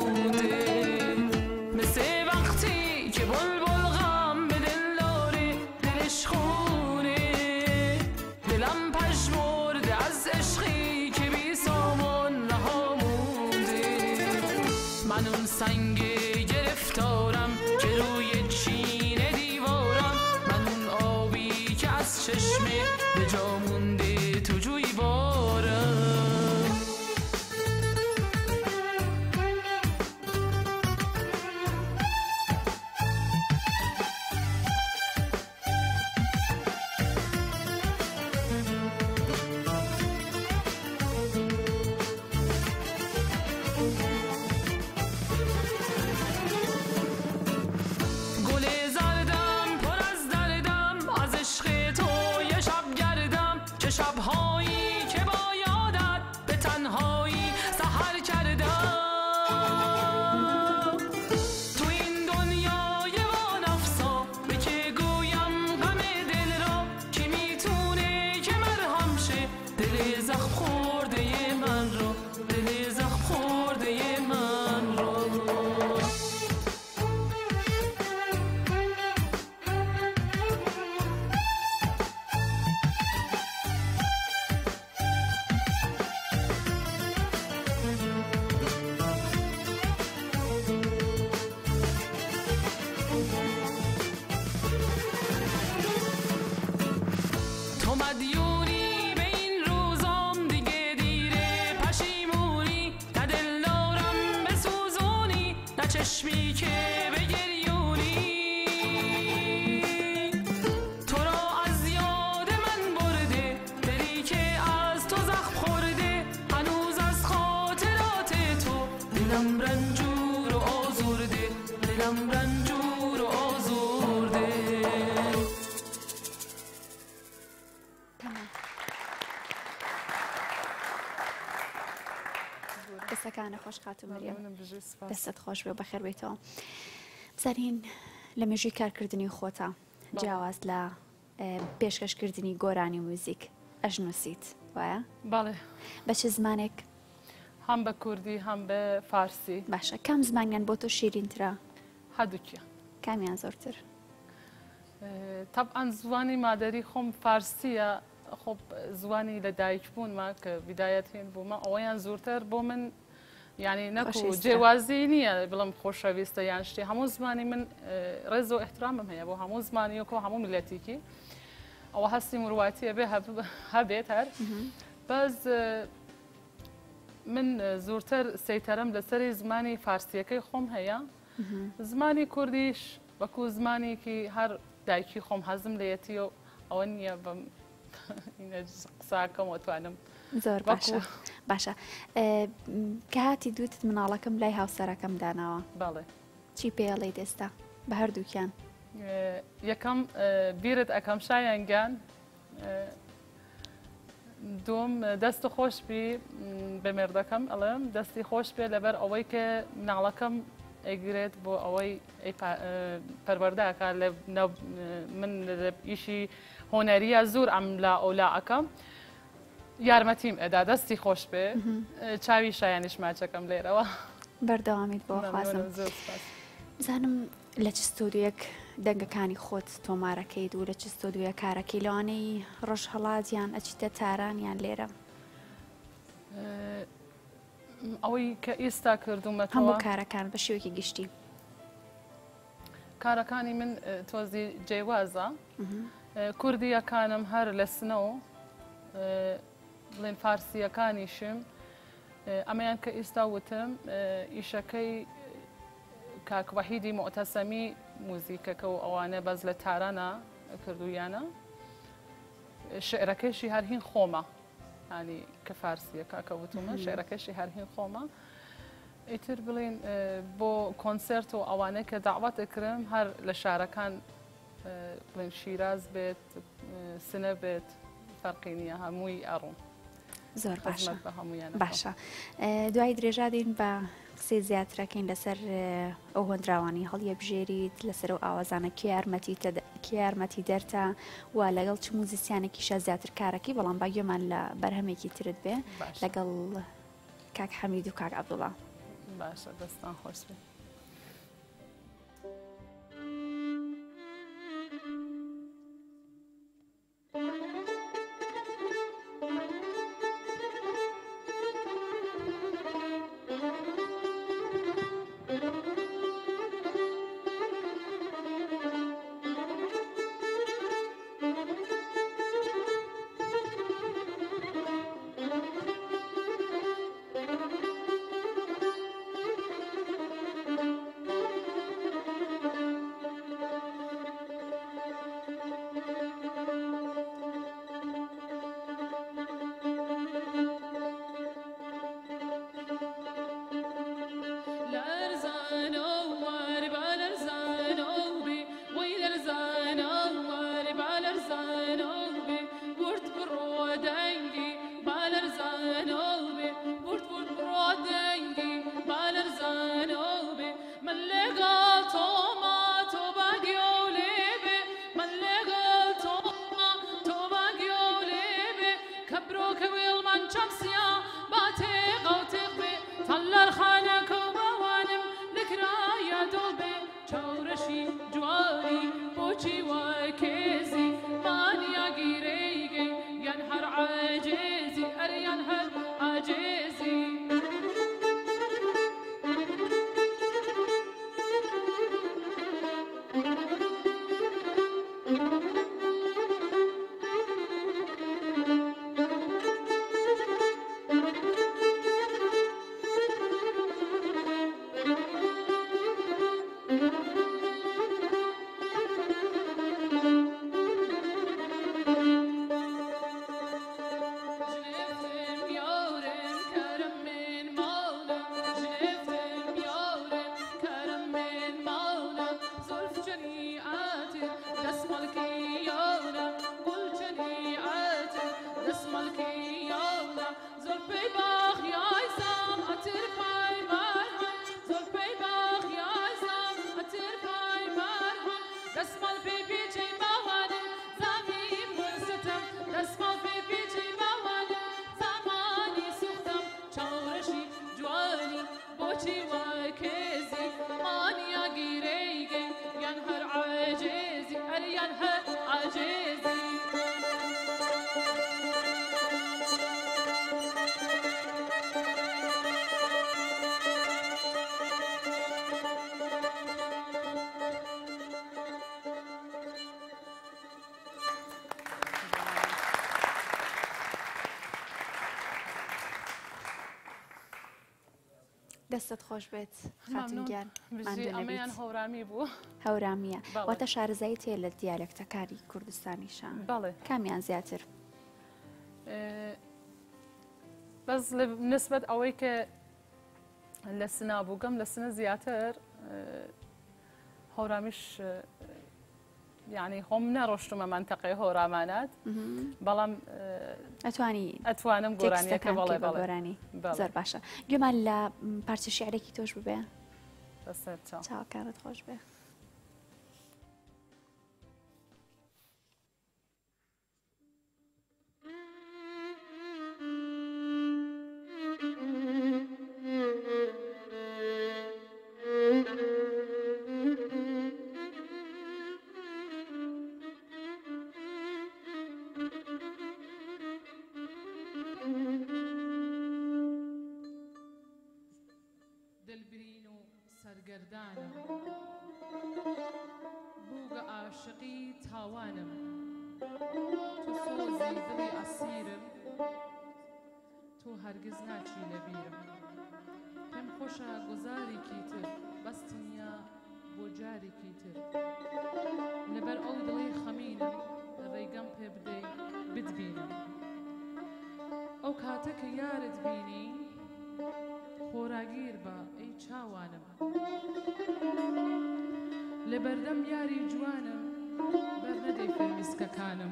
سنگ گرفتارم که روی چین دیوارم من اون آبی که از چشمه به جا مونده تو جویبارم گل زردم پر از دردم مدیونی به این روزام دیگه دیره پشیمونی نه دل دارم بسوزونی نه چشمی که بگریونی تو را از یاد من برده دلی که از تو زخم خورده هنوز از خاطرات تو دلم رنجور و آزرده دلم رنجور و آزرده. دەستەکانە خۆش خاتم مریەم ممنونم بژێ سپاس. دەستت خۆش بێ و بەخێر بێتەوە. بزانین لە مێژووی کارکردنی خۆتە جیاواز لە پێشکەشکردنی گۆرانی موزیک ئەژنووسیت وایە؟ بەڵێ بە چ زمانێک؟ هەم بە کوردی هەم بە فارسی. باشە کام زمانیان بۆ تۆ شیرینترە؟ هەردووکیان. کامیان زۆرتر؟ طبعا زوانی مادەری خۆم فارسیە. خۆ زوانی لە دایکبوونمە کە بیدایەت هێن بوومە ئەوەیان زۆرتر بۆ من یعنی نەکو جێوازی نییە بڵم خۆشەویستە یان شتێ هەموو زمانی من ڕێز و احترامم هەیە بۆ هەموو زمانی وەکو هەموو میلەتێکی ئەوە هەستی مرواتیە بێ هەبێت هەر بەس من زۆرتر سەیتەرەم لەسەری زمانی فارسیەکەی خۆم هەیە زمانی کوردیش وەکو زمانێکی هەر دایکی خۆم حەزم لێتی و ئەوە نییە بەم قساکەم وتوانم زۆر باشە باشە کە هاتی دوتت مناڵەکەم لای هاوسەرەکەم داناوە بەڵێ چی پێڵێ دێستا بە هەردووکیان یەکەم بیرت ئەەکەم شایەنگیان دوم دەست خۆش بی بە مێردەکەم ئەڵێم دەستی خۆش بێ لەبەر ئەوەی کە مناڵەکەم ئەگرێت بۆ ئەوەی پەروەردەکە لە من ئیشی هۆنەریە زۆر ئەم لا ئەولا ئەەکەم یارمەتیم ئەدا دەستی خۆش بێ چاوی شایانیش ماچەکەم لێرەوە بەردەوامیت بۆ خوازم بزانم لە چ ستۆدیۆیەک دەنگەکانی خۆت تۆمارەکەیت و لە چ ستۆدیۆیە کارەکەی لەوانەی ڕۆژهەڵاتیان ئەچیتە تارانیان لێرە ئەوەی کە ئێستا کردومەتەوە هەموو کارەکان بە شێوەیەکی گشتی کارەکانی من تۆزی جێوازە کوردیەکانم هەر لە سنەوە بڵێن فارسیەکانیشم ئەمەیان کە ئێستا وتم ئیشەکەی کاکوەحیدی مۆتەسەمی موزیکەکە و ئەوانە بەز لە تارانە کردویانە شعرەکەیشی هەرهین خۆمە ینی کە فارسیە کاکەوتومە شعرەکەشی هەرهین خۆمە ئیتر بڵێن بۆ کۆنسرت و ئەوانەی کە داوات ئەکرم هەر لە شارەکان بڵێن شیراز بێت سنە بێت فەرقی نییە هەمووی ئەڕوون زۆر باشە بە هەمویان باشە دوای درێژادین بە قسەی زیاترەکەین لەسەر ئەو هۆندراوانی هەڵیە بژێریت لەسەر ئەو ئاوازانە کێ یارمەتی دەرتە و لەگەڵ چ موزیسیانێکیشە زیاتر کارەکەی بەڵام با گوێمان لە بەرهەمێکی ترت بێ لەگەڵ کاک حەمید و کاک عەبدوڵڵا باشە دەستان خۆش بێ دەستت خۆش بێت خاتونگیان ئەمەیان هەورامی بوو هەورامیە واتە شارەزایی تێ لە دیالێکتەکانی کوردستانیشان بەڵێ کامیان زیاتر بەس نسبەت ئەوەی کە لە سنا بووگەم لە سنە زیاتر هەورامیش یعنی خۆم نەڕۆشتمە منتەقەی هۆرامانات بەڵام ئەتوانی ئەتوانم گۆرانیەکە بەڵێ گۆرانی زۆر باشە گوێمان لە پارچە شیعرێکی تۆش ببێ بەسەر چاوەکانت خۆش بێ هەرگز ناچی لەبیرم پێم خۆشە گوزارێکی تر بەستنیا بۆ جارێکی تر لەبەر ئەو دڵی خەمینم ڕێگەم پێ بدەی بتبینم ئەو کاتە کە یارت بینی خۆراگیر بە ئەی چاوانم لەبەردەم یاری جوانم بەرنەدەی فێرمیسکەکانم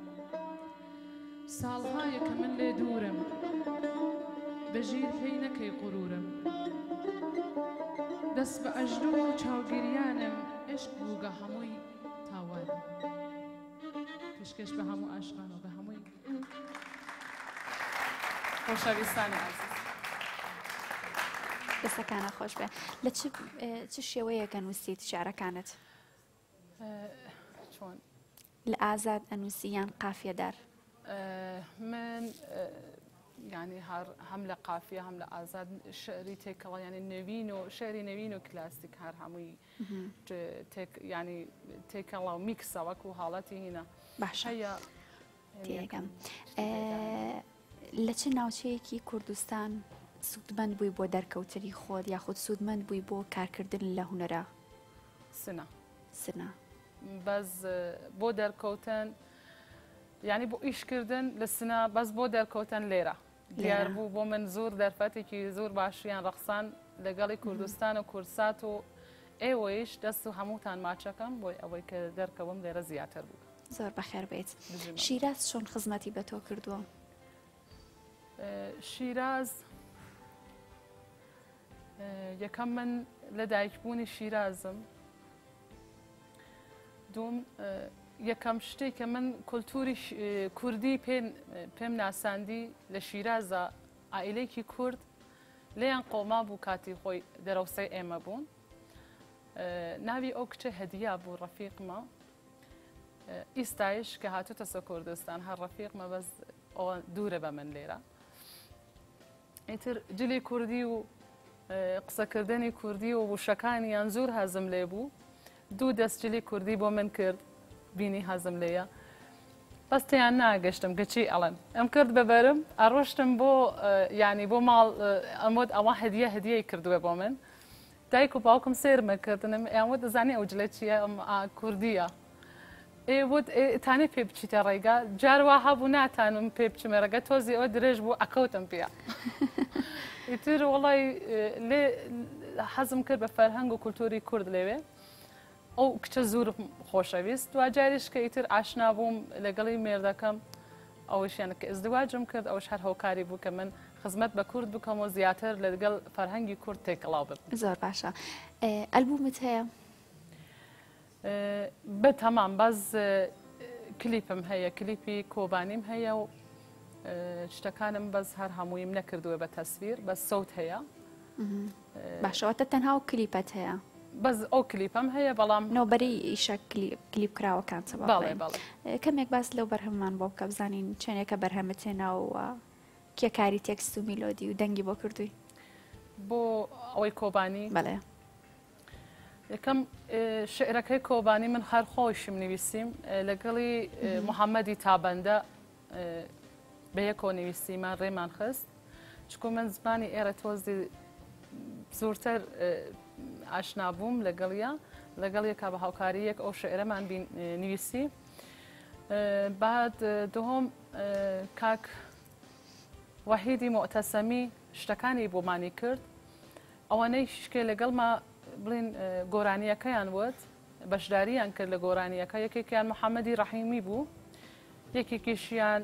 ساڵهایە کە من لێ دوورم بەژیر پێی نەکەی قوڕورم دەست بە ئەژدوو و چاوگیریانم عشق بووگە هەمووی تاوانم پێشکەش بە هەموو عاشقان و بە هەمووی خۆشەویستانی عەزیز دەستەکانە خۆش بێ لە چ شێوەیەکە نووسیت شیعرەکانت چۆن لە ئازاد ئەنووسی یان قافیەدار من يعني هر هم لە قافیە هم لە ئازاد شعری تێکەڵە ینی نوین و شعری نوین و کلاسیک هەر هەمووی ینی تێکەڵە و میکسە وەکو حاڵەتی هینە باشە تێگەم لە چه ناوچەیەکی کوردستان سوودمەند بووی بۆ دەرکەوتنی خۆت یاخود سوودمەند بووی بۆ کارکردن لە هونەرە سنە سنە بەس بۆ دەرکەوتن یعنی بۆ ئیشکردن لە سنە بەس بۆ دەرکەوتن لێرە دیار بوو بۆ من زۆر دەرفەتێکی زۆر باشیان ڕەقسان لەگەڵی کوردستان و کورسات و ئێوەیش دەست و هەمووتان ماچەکەم بۆی ئەوەی کە دەرکەوم لێرە زیاتر بوو زۆر بەخێر بێت شیراز چۆن خزمەتی بە تۆ کردووە شیراز یەکەم من لە دایکبوونی شیرازم دوم یەکەم شتێک کە من کولتوری کوردی پێم ناساندی لە شیرازە ئائیلەیەکی کورد لێیان قۆما بوو کاتی خۆی دەرەوسەی ئێمە بوون ناوی ئەو کچە هەدیە بوو ڕەفیقمە ئیستایش کە هاتوتە سە کوردستان هەر ڕەفیقمە بەس ئەوە دوورە بە من لێرە ئیتر جلی کوردی و قسەکردنی کوردی و وشەکانیان زۆر هەزم لێ بوو دوو دەست جلی کوردی بۆ من کرد بینی هەزم لێیە بەس تیان ناگەشتم کەچی ئەڵەن ئەم کرد بەبەرم ئەڕۆشتم بۆ ینی بۆ ماڵ ئەمۆت ئەوە هەدیە هەدیەی کردووە بۆ من دایک و باوکم سێرمەکردنم ئەوە دەزانێ ئەو جلە چیە ئەم کوردیە ئێوت تانێ پێ بچیتە ڕێگا جاروا هەبوو ناتانم پێ بچمە ڕێگە تۆزی ئەوە درێژ بوو ئەکەوتم پێ ئیتر وڵی لێ حەزم کرد بە فەرهەنگ و کولتوری کورد لێوێ ئەو کچە زور خۆشەویست دو جاریش کە ئیتر ئاشنا بووم لەگەڵی مێردەکەم ئەوشیانە کە ئزدواجم کرد ئەوش هەر هۆکاری بوو کە من خزمەت بە کورد بکەمەوە زیاتر لەگەڵ فەرهەنگی کورد تێکەڵاو بم. زۆر باشە. ئەلبومت هەیە؟ بە تەمام باز کلیپم هەیە کلیپی کۆبانیم هەیە و شتەکانم بەس هەر هەموویم نەکردووە بە تەسویر بەس سەوت هەیە. باشەوەتە تەنها و کلیپەت هەیە؟ بەس ئەو کلیپم هەیە بەڵام نۆبەری ئیشە کلیپ کراوەکان کەمێک باس لەو بەرهەممان بۆ بکە بزانین چێنێکە بەرهەمەتێناوە کێ کاری تێکست و میلۆدی و دەنگی بۆ کردووی بۆ ئەوەی کۆبانی بەڵێ یەکەم شعرەکەی کۆبانی من هەر خۆشم نویسیم لەگەڵی محەممەدی تابەندە بە یەکۆ نویسیمان ڕێمان خست چکو من زمانی ئێرە تۆزی زۆرتر ئاشنا بووم لەگەڵیە لەگەڵ یەکا بە هاوکاریەک ئەو شعرەمان نویسی بعد دوم کاک وحیدی مۆتەسەمی شتەکانی بۆمانی کرد ئەوانەی شکێ لەگەڵما بڵین گۆرانیەکەیان وت بەشداریان کرد لە گۆرانیەکە یەکێکیان محەممەدی ڕەحیمی بوو یەکێکیشیان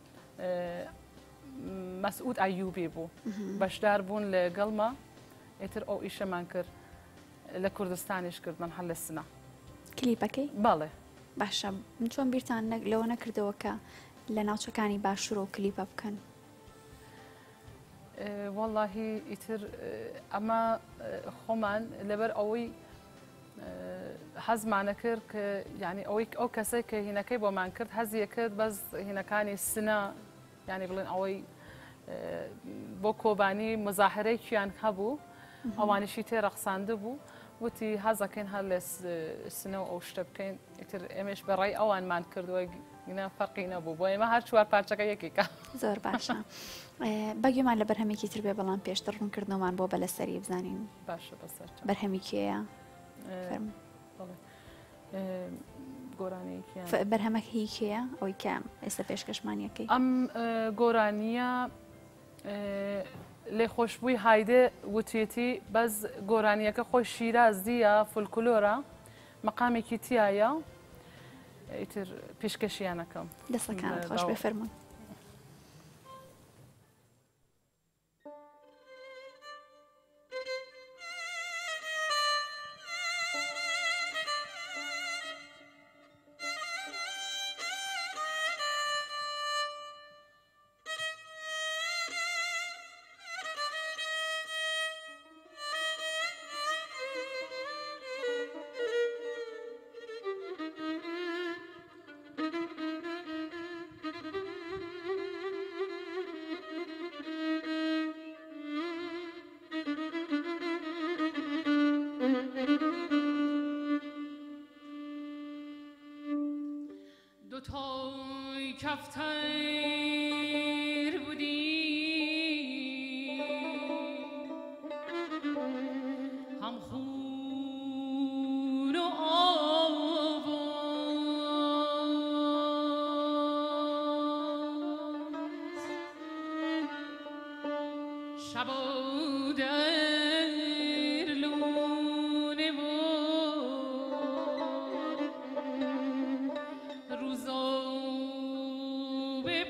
مەسعود ئەیوبی بوو بەشدار بوون لەگەڵما ئیتر ئەو ئیشەمان کرد لە کوردستانیش کردمان هەر لە سنە کلیپەکەی بەڵێ باشە من چۆن بیرتان لەوە نەکردەوە کە لە ناوچەکانی باشوور و کلیپە بکەن واللهی ئیتر ئەمە خۆمان لەبەر ئەوەی حەزمانە کرد کە ینی ئەوەی ئەو کەسێک کە هینەکەی بۆمان کرد هەزیە کرد بەس هینەکانی سنە ینی بڵێن ئەوەی بۆ کۆبانی مزاحرەیەکیان هەبوو ئەوانیشی تێ ڕەخساندە بوو وتی حەزەکەین هەر لە سنە و ئەو شتە بکەین ئیتر ئێمەش بەڕای ئەوانمان کردووە گنە فەرقی نەبوو بۆ ئێمە هەر چوار پارچەکە یەکێکە زۆر باشە بەگوێمان لە بەرهەمێکی تر بێ بەڵام پێشتر ڕوونکردنەوەمان بۆ بەلەسەری بزانین باشە بەسەر بەرهەمی کێیە گۆرانەیەکیان بەرهەمە هی کێیە ئەوەی کە ئێستا پێشکەشمانیەکەی ئەم گۆرانیە لێ خۆشببووی هایدێ وتێتی بەس گۆرانیەکە خۆی شیرازیە فولکلۆرە مەقامێکی تایە ئیتر پێشکەشیانەکەم دەستەکان خۆش بێ فەرمون دوتای کفتر بودی هم خون و آواز شب و در لونه و روزا به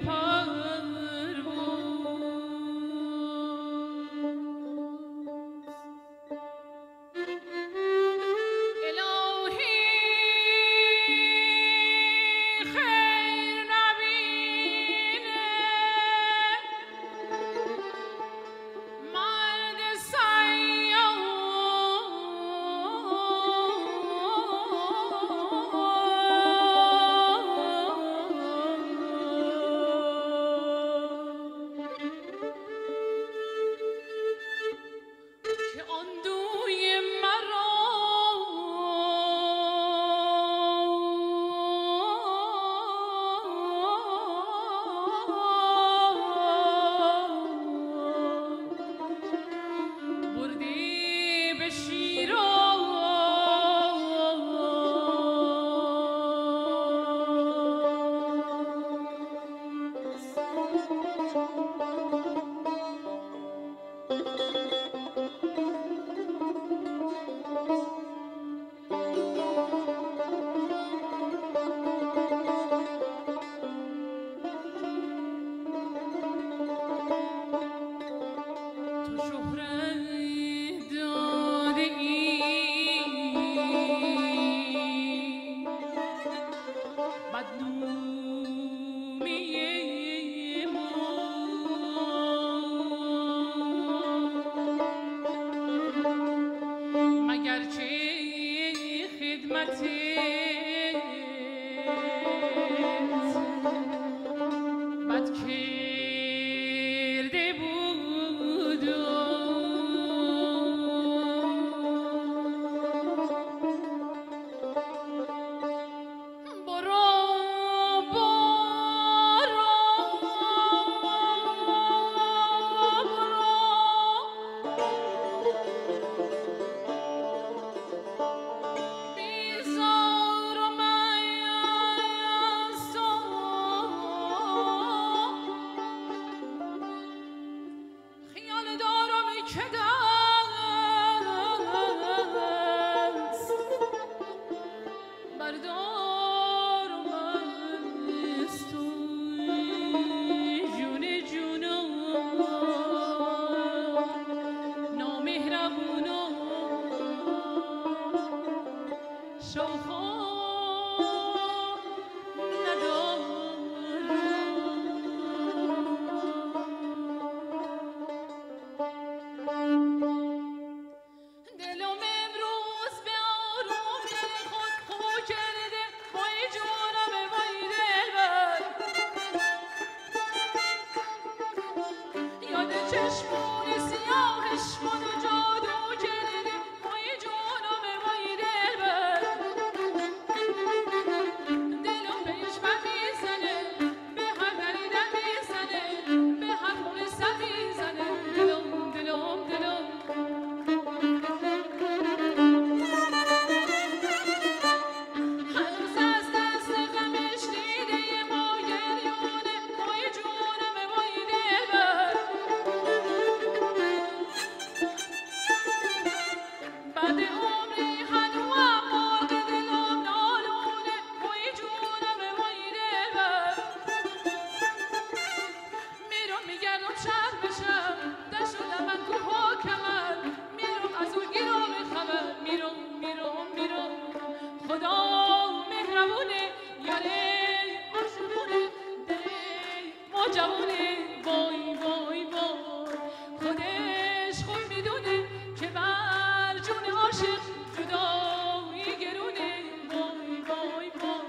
جوونه وای وای وای خودش خوب میدونه که بر جون عاشق جدایی گرونه وای وای وای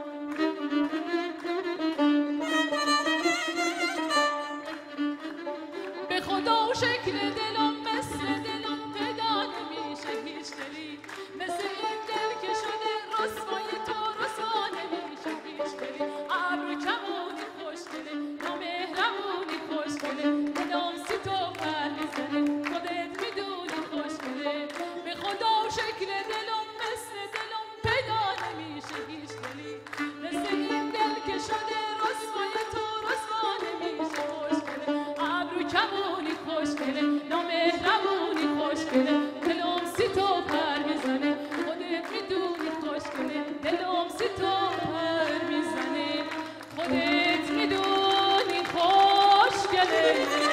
به خدا شکل دلم مثل دلم پیدا نمیشه هیچ دلی مثل این دل که شده رسوای تو رسوا نمیشه هیچ دلی ابرو کمونی خوشگله نامهربونی خوشگله دلم سی تو پر میزنه خودت میدونی خوشگله به خدا شکل دلم مثل دلم پیدا نمیشه هیچ دلی مثل این دل که شده رسوای تو رسوا نمیشه خوشگله ابرو کمونی خوشگله نامهربونی خوشگله دلم سی تو پر میزنه خودت میدونی خوشگله دلم سی تو پر میزنه خودت میدونی خوشگله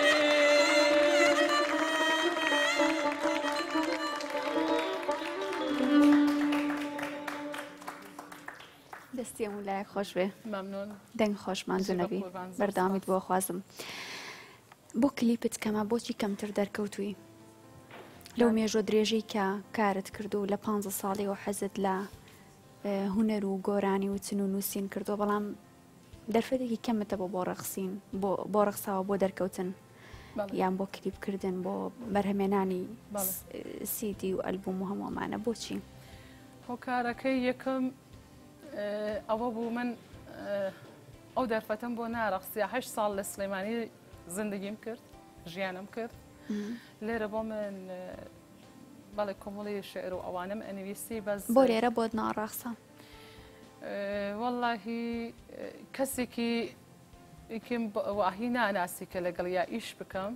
دەستی ئەم لایەک خۆش بێ ممنون دەنگ خۆشمان نەبی قوربان، زۆر بەردەوامیت سپاس. بۆ خوازم بۆ کلیپت کەمە بۆچی کەمتر دەرکەوتووی لەو مێژۆ درێژەی کە کارت کردو لە پانزە ساڵیەوە حەزت لە اه، هونەر و گۆرانی و چن و نووسین کردو بەڵام دەرفەتێکی کەمتە بۆ بۆ ڕەقسین بۆ بۆ ڕقساوە بۆ دەرکەوتن بەڵێ. یان بۆ کلیپکردن بۆ بەرهەمێنانی بەڵێ. س- سیدی و ئەلبوم و هەمووەمانە بۆچی هۆکارەکەی یەکەم اه، ئەوە بوو من اه، ئەو دەرفەتم بۆ ناڕەخسیە هەشت ساڵ لە سلێمانی زندگیم کرد ژیانم کرد لێرە بۆ من اه، بەڵێ کۆمەڵی شعر و ئەوانم ئەنویسی بەس بۆ لێرە بۆت ناڕاخسە اه، وەڵاهی اه، کەسێکی ئیکم واهی ناناسی کە لەگەڵ یا ئیش بکەم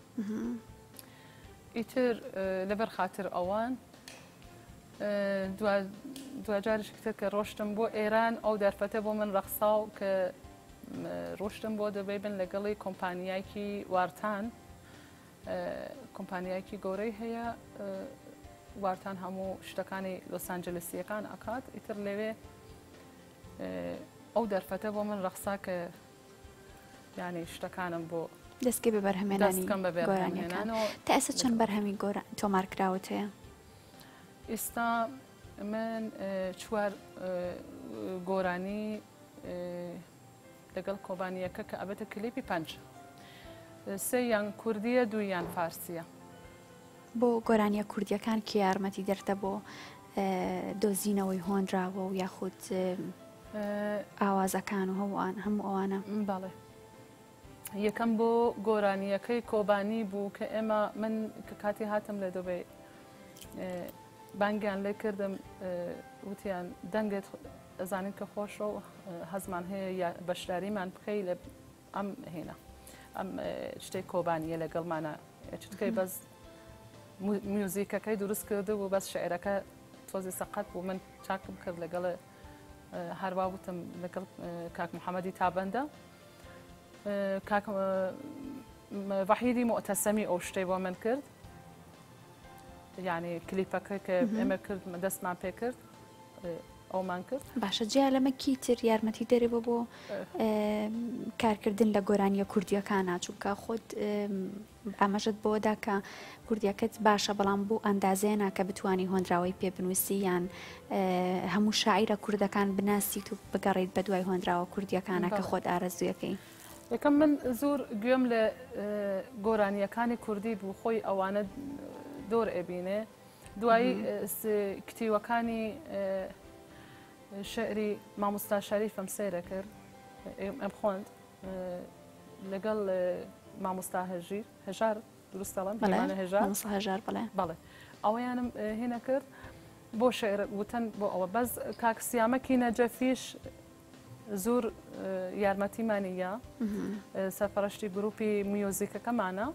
ئیتر اه، لەبەر خاتر ئەوان اه، دوا- دوجارش کتر کە ڕۆشتم بۆ ئێران ئەو دەرفەتە بۆ من ڕەخساو کە م، ڕۆشتم بۆ دەبێ بن لەگەڵی کۆمپانیایکی وارتان اه، کۆمپانیایکی گەورەی هەیە اه، وارتان هەموو شتەکانی لۆسانجلسیەکان ئەکات ئیتر لەوێ اه، ئەو دەرفەتە بۆ من ڕەخسا کە یانی شتەکانم بۆ دەستکە بە بەرهەمێنانی دەستکەم بە گۆرانیەکان بێڕێنانەوە تا ئێستا چەند بەرهەمی گۆران تۆمار کراوت هەیە ئێستا من اه، چوار اه، گۆرانی اه، لەگەڵ کۆبانیەکە کە ئەبێتە کلیپی پەنج سێ یان کوردیە دوو یان فارسیە بۆ گۆرانیە کوردیەکان کە یارمەتی دەردە بۆ اه، دۆزینەوەی هۆنراوە و یاخود اه، اه، ئاوازەکان و هەمووان هەموو ئەوانە بەڵێ یەکەم بۆ گۆرانیەکەی کۆبانی بوو کە ئێمە من کە کاتی هاتم لە دۆبێ بانگیان لێ کردم اه، وتیان دەنگت ئەزانین کە خۆشە و هەزمان هەیە یا بەشداریمان بکەی لە ئەم هێنا ئەم اه، شتەی کۆبانیە لەگەڵمانە چتکەی بەس مو- میوزیکەکەی دروست کرده بوو بەس شعرەکە تۆزی سەقەت بوو من چاکم کرد لەگەڵ هەروە وتم لەگەڵ اه، کاک محەممەدی تابەندە اه، کاک اه، م- ڤەحیدی مؤتەسەمی ئەو شتەی بۆ من کرد یعنی کلیپەکە کە ئێمە کرد دەستمان پێ کرد اه، ئەومان کرد باشە جیا لەمە کیتر یارمەتی دەرێ بۆ بۆ اه، کارکردن لە گۆرانیە کوردیەکانە چونکە خۆت اه، ئاماژت بۆدا کە کوردیەکەت باشە بەڵام بۆ ئەندازێنە کە بتانی هۆنراوەی پێ بنووسی یان اه، هەموو شاعیرە کوردەکان بناسیت و بگەڕیت بە دوای هۆنراوە کوردیەکانە کە بەڵێ. خۆت ئارەزویەکەی یەکەم من زۆر گوێم لە اه، گۆرانیەکانی کوردی بوو خۆی ئەوانە دۆر ئەبینێ دوایی اه، س- کتیوەکانی اه، شعری مامۆستا شەریفم سەیرە کرد ئێم ئەم خوند لەگەڵ اه، مامۆستا هەژیر هەژار دروستەڵم بەڵێ هێمانە هێژار مامۆستا هەژار بڵێ بەڵێ ئەوەیانم اه، هێنە کرد بۆ شعر وتن بۆ ئەوە بەس کاکسیامەکی نەجەفیش زۆر اه، یارمەتیمانیە اه، سەرپەرشتی گروپی میۆزیکەکەمانە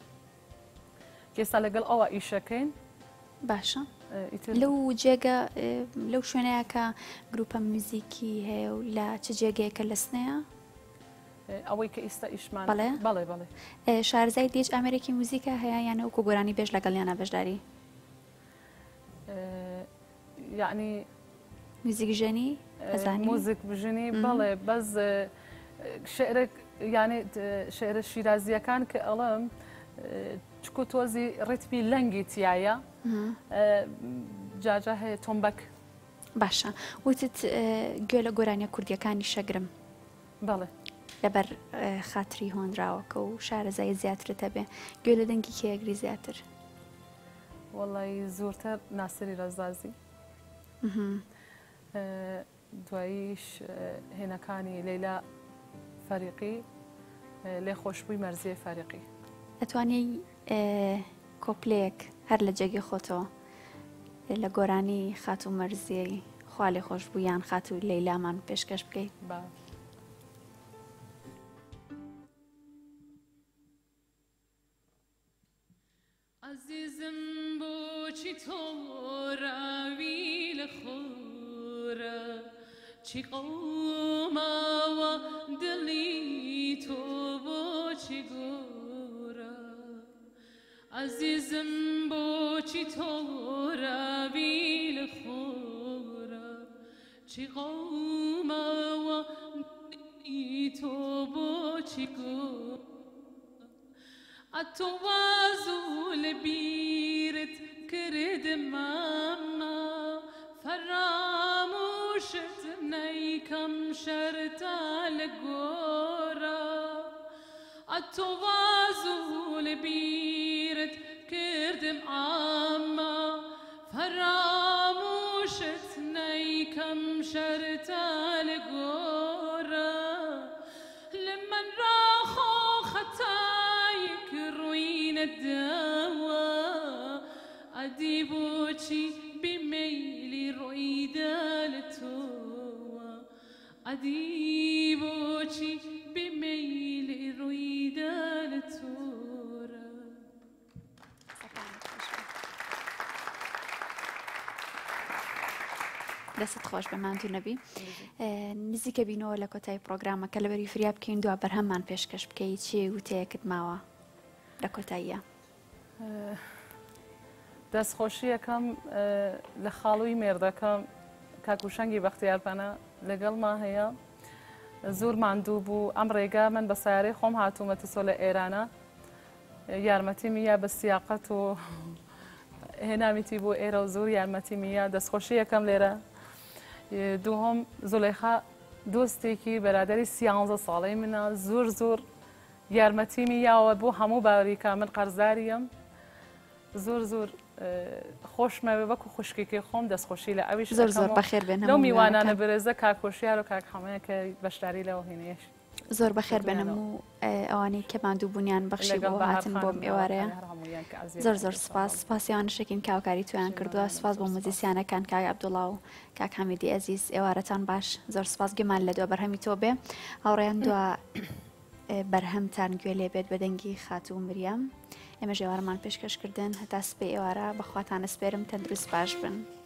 کێستا لەگەڵ ئەوە ئیشەکەین باشە اه، ئیتر لەو جێگە اه، لەو شوێنەیە کە گروپە میوزیکی هەیە و لە چ جێگەیەکە لە سنەیە اه، ئەوەی کە ئیستا ئیشمان بەڵێ؟ بەڵێ بەڵێ اه، شارزای دیج ئەمریکی موزیکە هەیە یانە وەکو گۆرانی بێژ لەگەڵیانە بەشداری اه، یعنی موزیک ژەنی ئەزانی موزیک بژنی بەڵێ بەس شعرك يعني شعر الشيرازية كان كألم تشكو توزي رتبي لنجي تيايا جاجا هي تومبك باشا وتت جولا جورانيا كرديا كاني شجرم بله لبر خاطري هون راوك وشعر زي زياتر تبع جولا دنجي كي أجري زياتر والله زورتر ناصري رزازي دواییش هێنەکانی لەیلا فەریقی لێ خۆشببووی مەرزیە فەریقی ئەتوانی کۆپلەیەک هەر لە جێگی خۆتەوە لە گۆرانی خات و مەرزیەی خوا لێ خۆشببوویان خات و لەیلامان پێشکەش بکەیت با عزیزم بۆچی تۆ ڕاوی لە خۆرە چی قەوماوە دڵی تۆ بۆچی گۆرە عزیزم بۆچی تۆ ڕاوی لە خۆرە چی قەوماوە دڵی تۆ بۆچی گۆرە أتوازو لبيرت كرد ماما فراموشت نيكم شرطا لغورا أتوازو لبيرت كرد ماما فراموشت نيكم شرطا لغورا لمن راخو خطا الدواء أديبوشي بميلي رويدا لتوا أديبوشي بميلي رويدا لتورا دەست خۆش بەمانتو نەبی نزیکە بینەوە لە کۆتای پرۆگرامەکە لەبەری فریا بکەین دو بەرهەممان پێشکەش بکەیت چی وتەیەکت ماوە لە کۆتاییە دەستخۆشیەکەم لە خاڵووی مێردەکەم کاکوشەنگی بەختیارپەنە لەگەڵمان هەیە زۆر ماندوو بوو ئەم ڕێگا من بە سیارەی خۆم هاتوومەتە سۆ لە ئێرانە یارمەتی میە بە سیاقەت و هێنامیتی بۆ ئێرە و زۆر یارمەتی میە دەستخۆشیەکەم لێرە دووهۆم زولەیخا دۆستێکی بەرادەری سیانزە ساڵەی منە زۆر زۆر یارمەتیمی یاوە بۆ هەموو باوەریکە من قەرزداریم زۆر زۆر خۆشمەوێ وەکو خوشکێکی خۆم دەستخۆشی لە ئەویش زۆر زۆر بەخێر بێن لەو میوانانە بەرێزە کاکۆشیار و کاک حەمەیە کە بەشداری لەوە هێنێش زۆر بەخێر بێنم و ئەوانەی کە ماندوو بوونیان بەخشی بۆ هاتن بۆم ئێوارەیە زۆر زۆر سپاس سپاسیان شەکین کاوکاری تویان کردووە سپاس بۆ موزیسیانەکان کاک عەبدوڵڵا و کاک حەمیدی ئەزیز ئێوارەتان باش زۆر سپاس گوێمان لە دووە بەرهەمی تۆ بێ هاوڕێیان دووە بەرهەمتان گوێ لێ بێت بە دەنگی خاتوو مریەم ئێمە ژێوارەمان پێشکەشکردن هەتا سبەی ئێوارە بەخواتان ئەسپێرم تەندروست باش بن.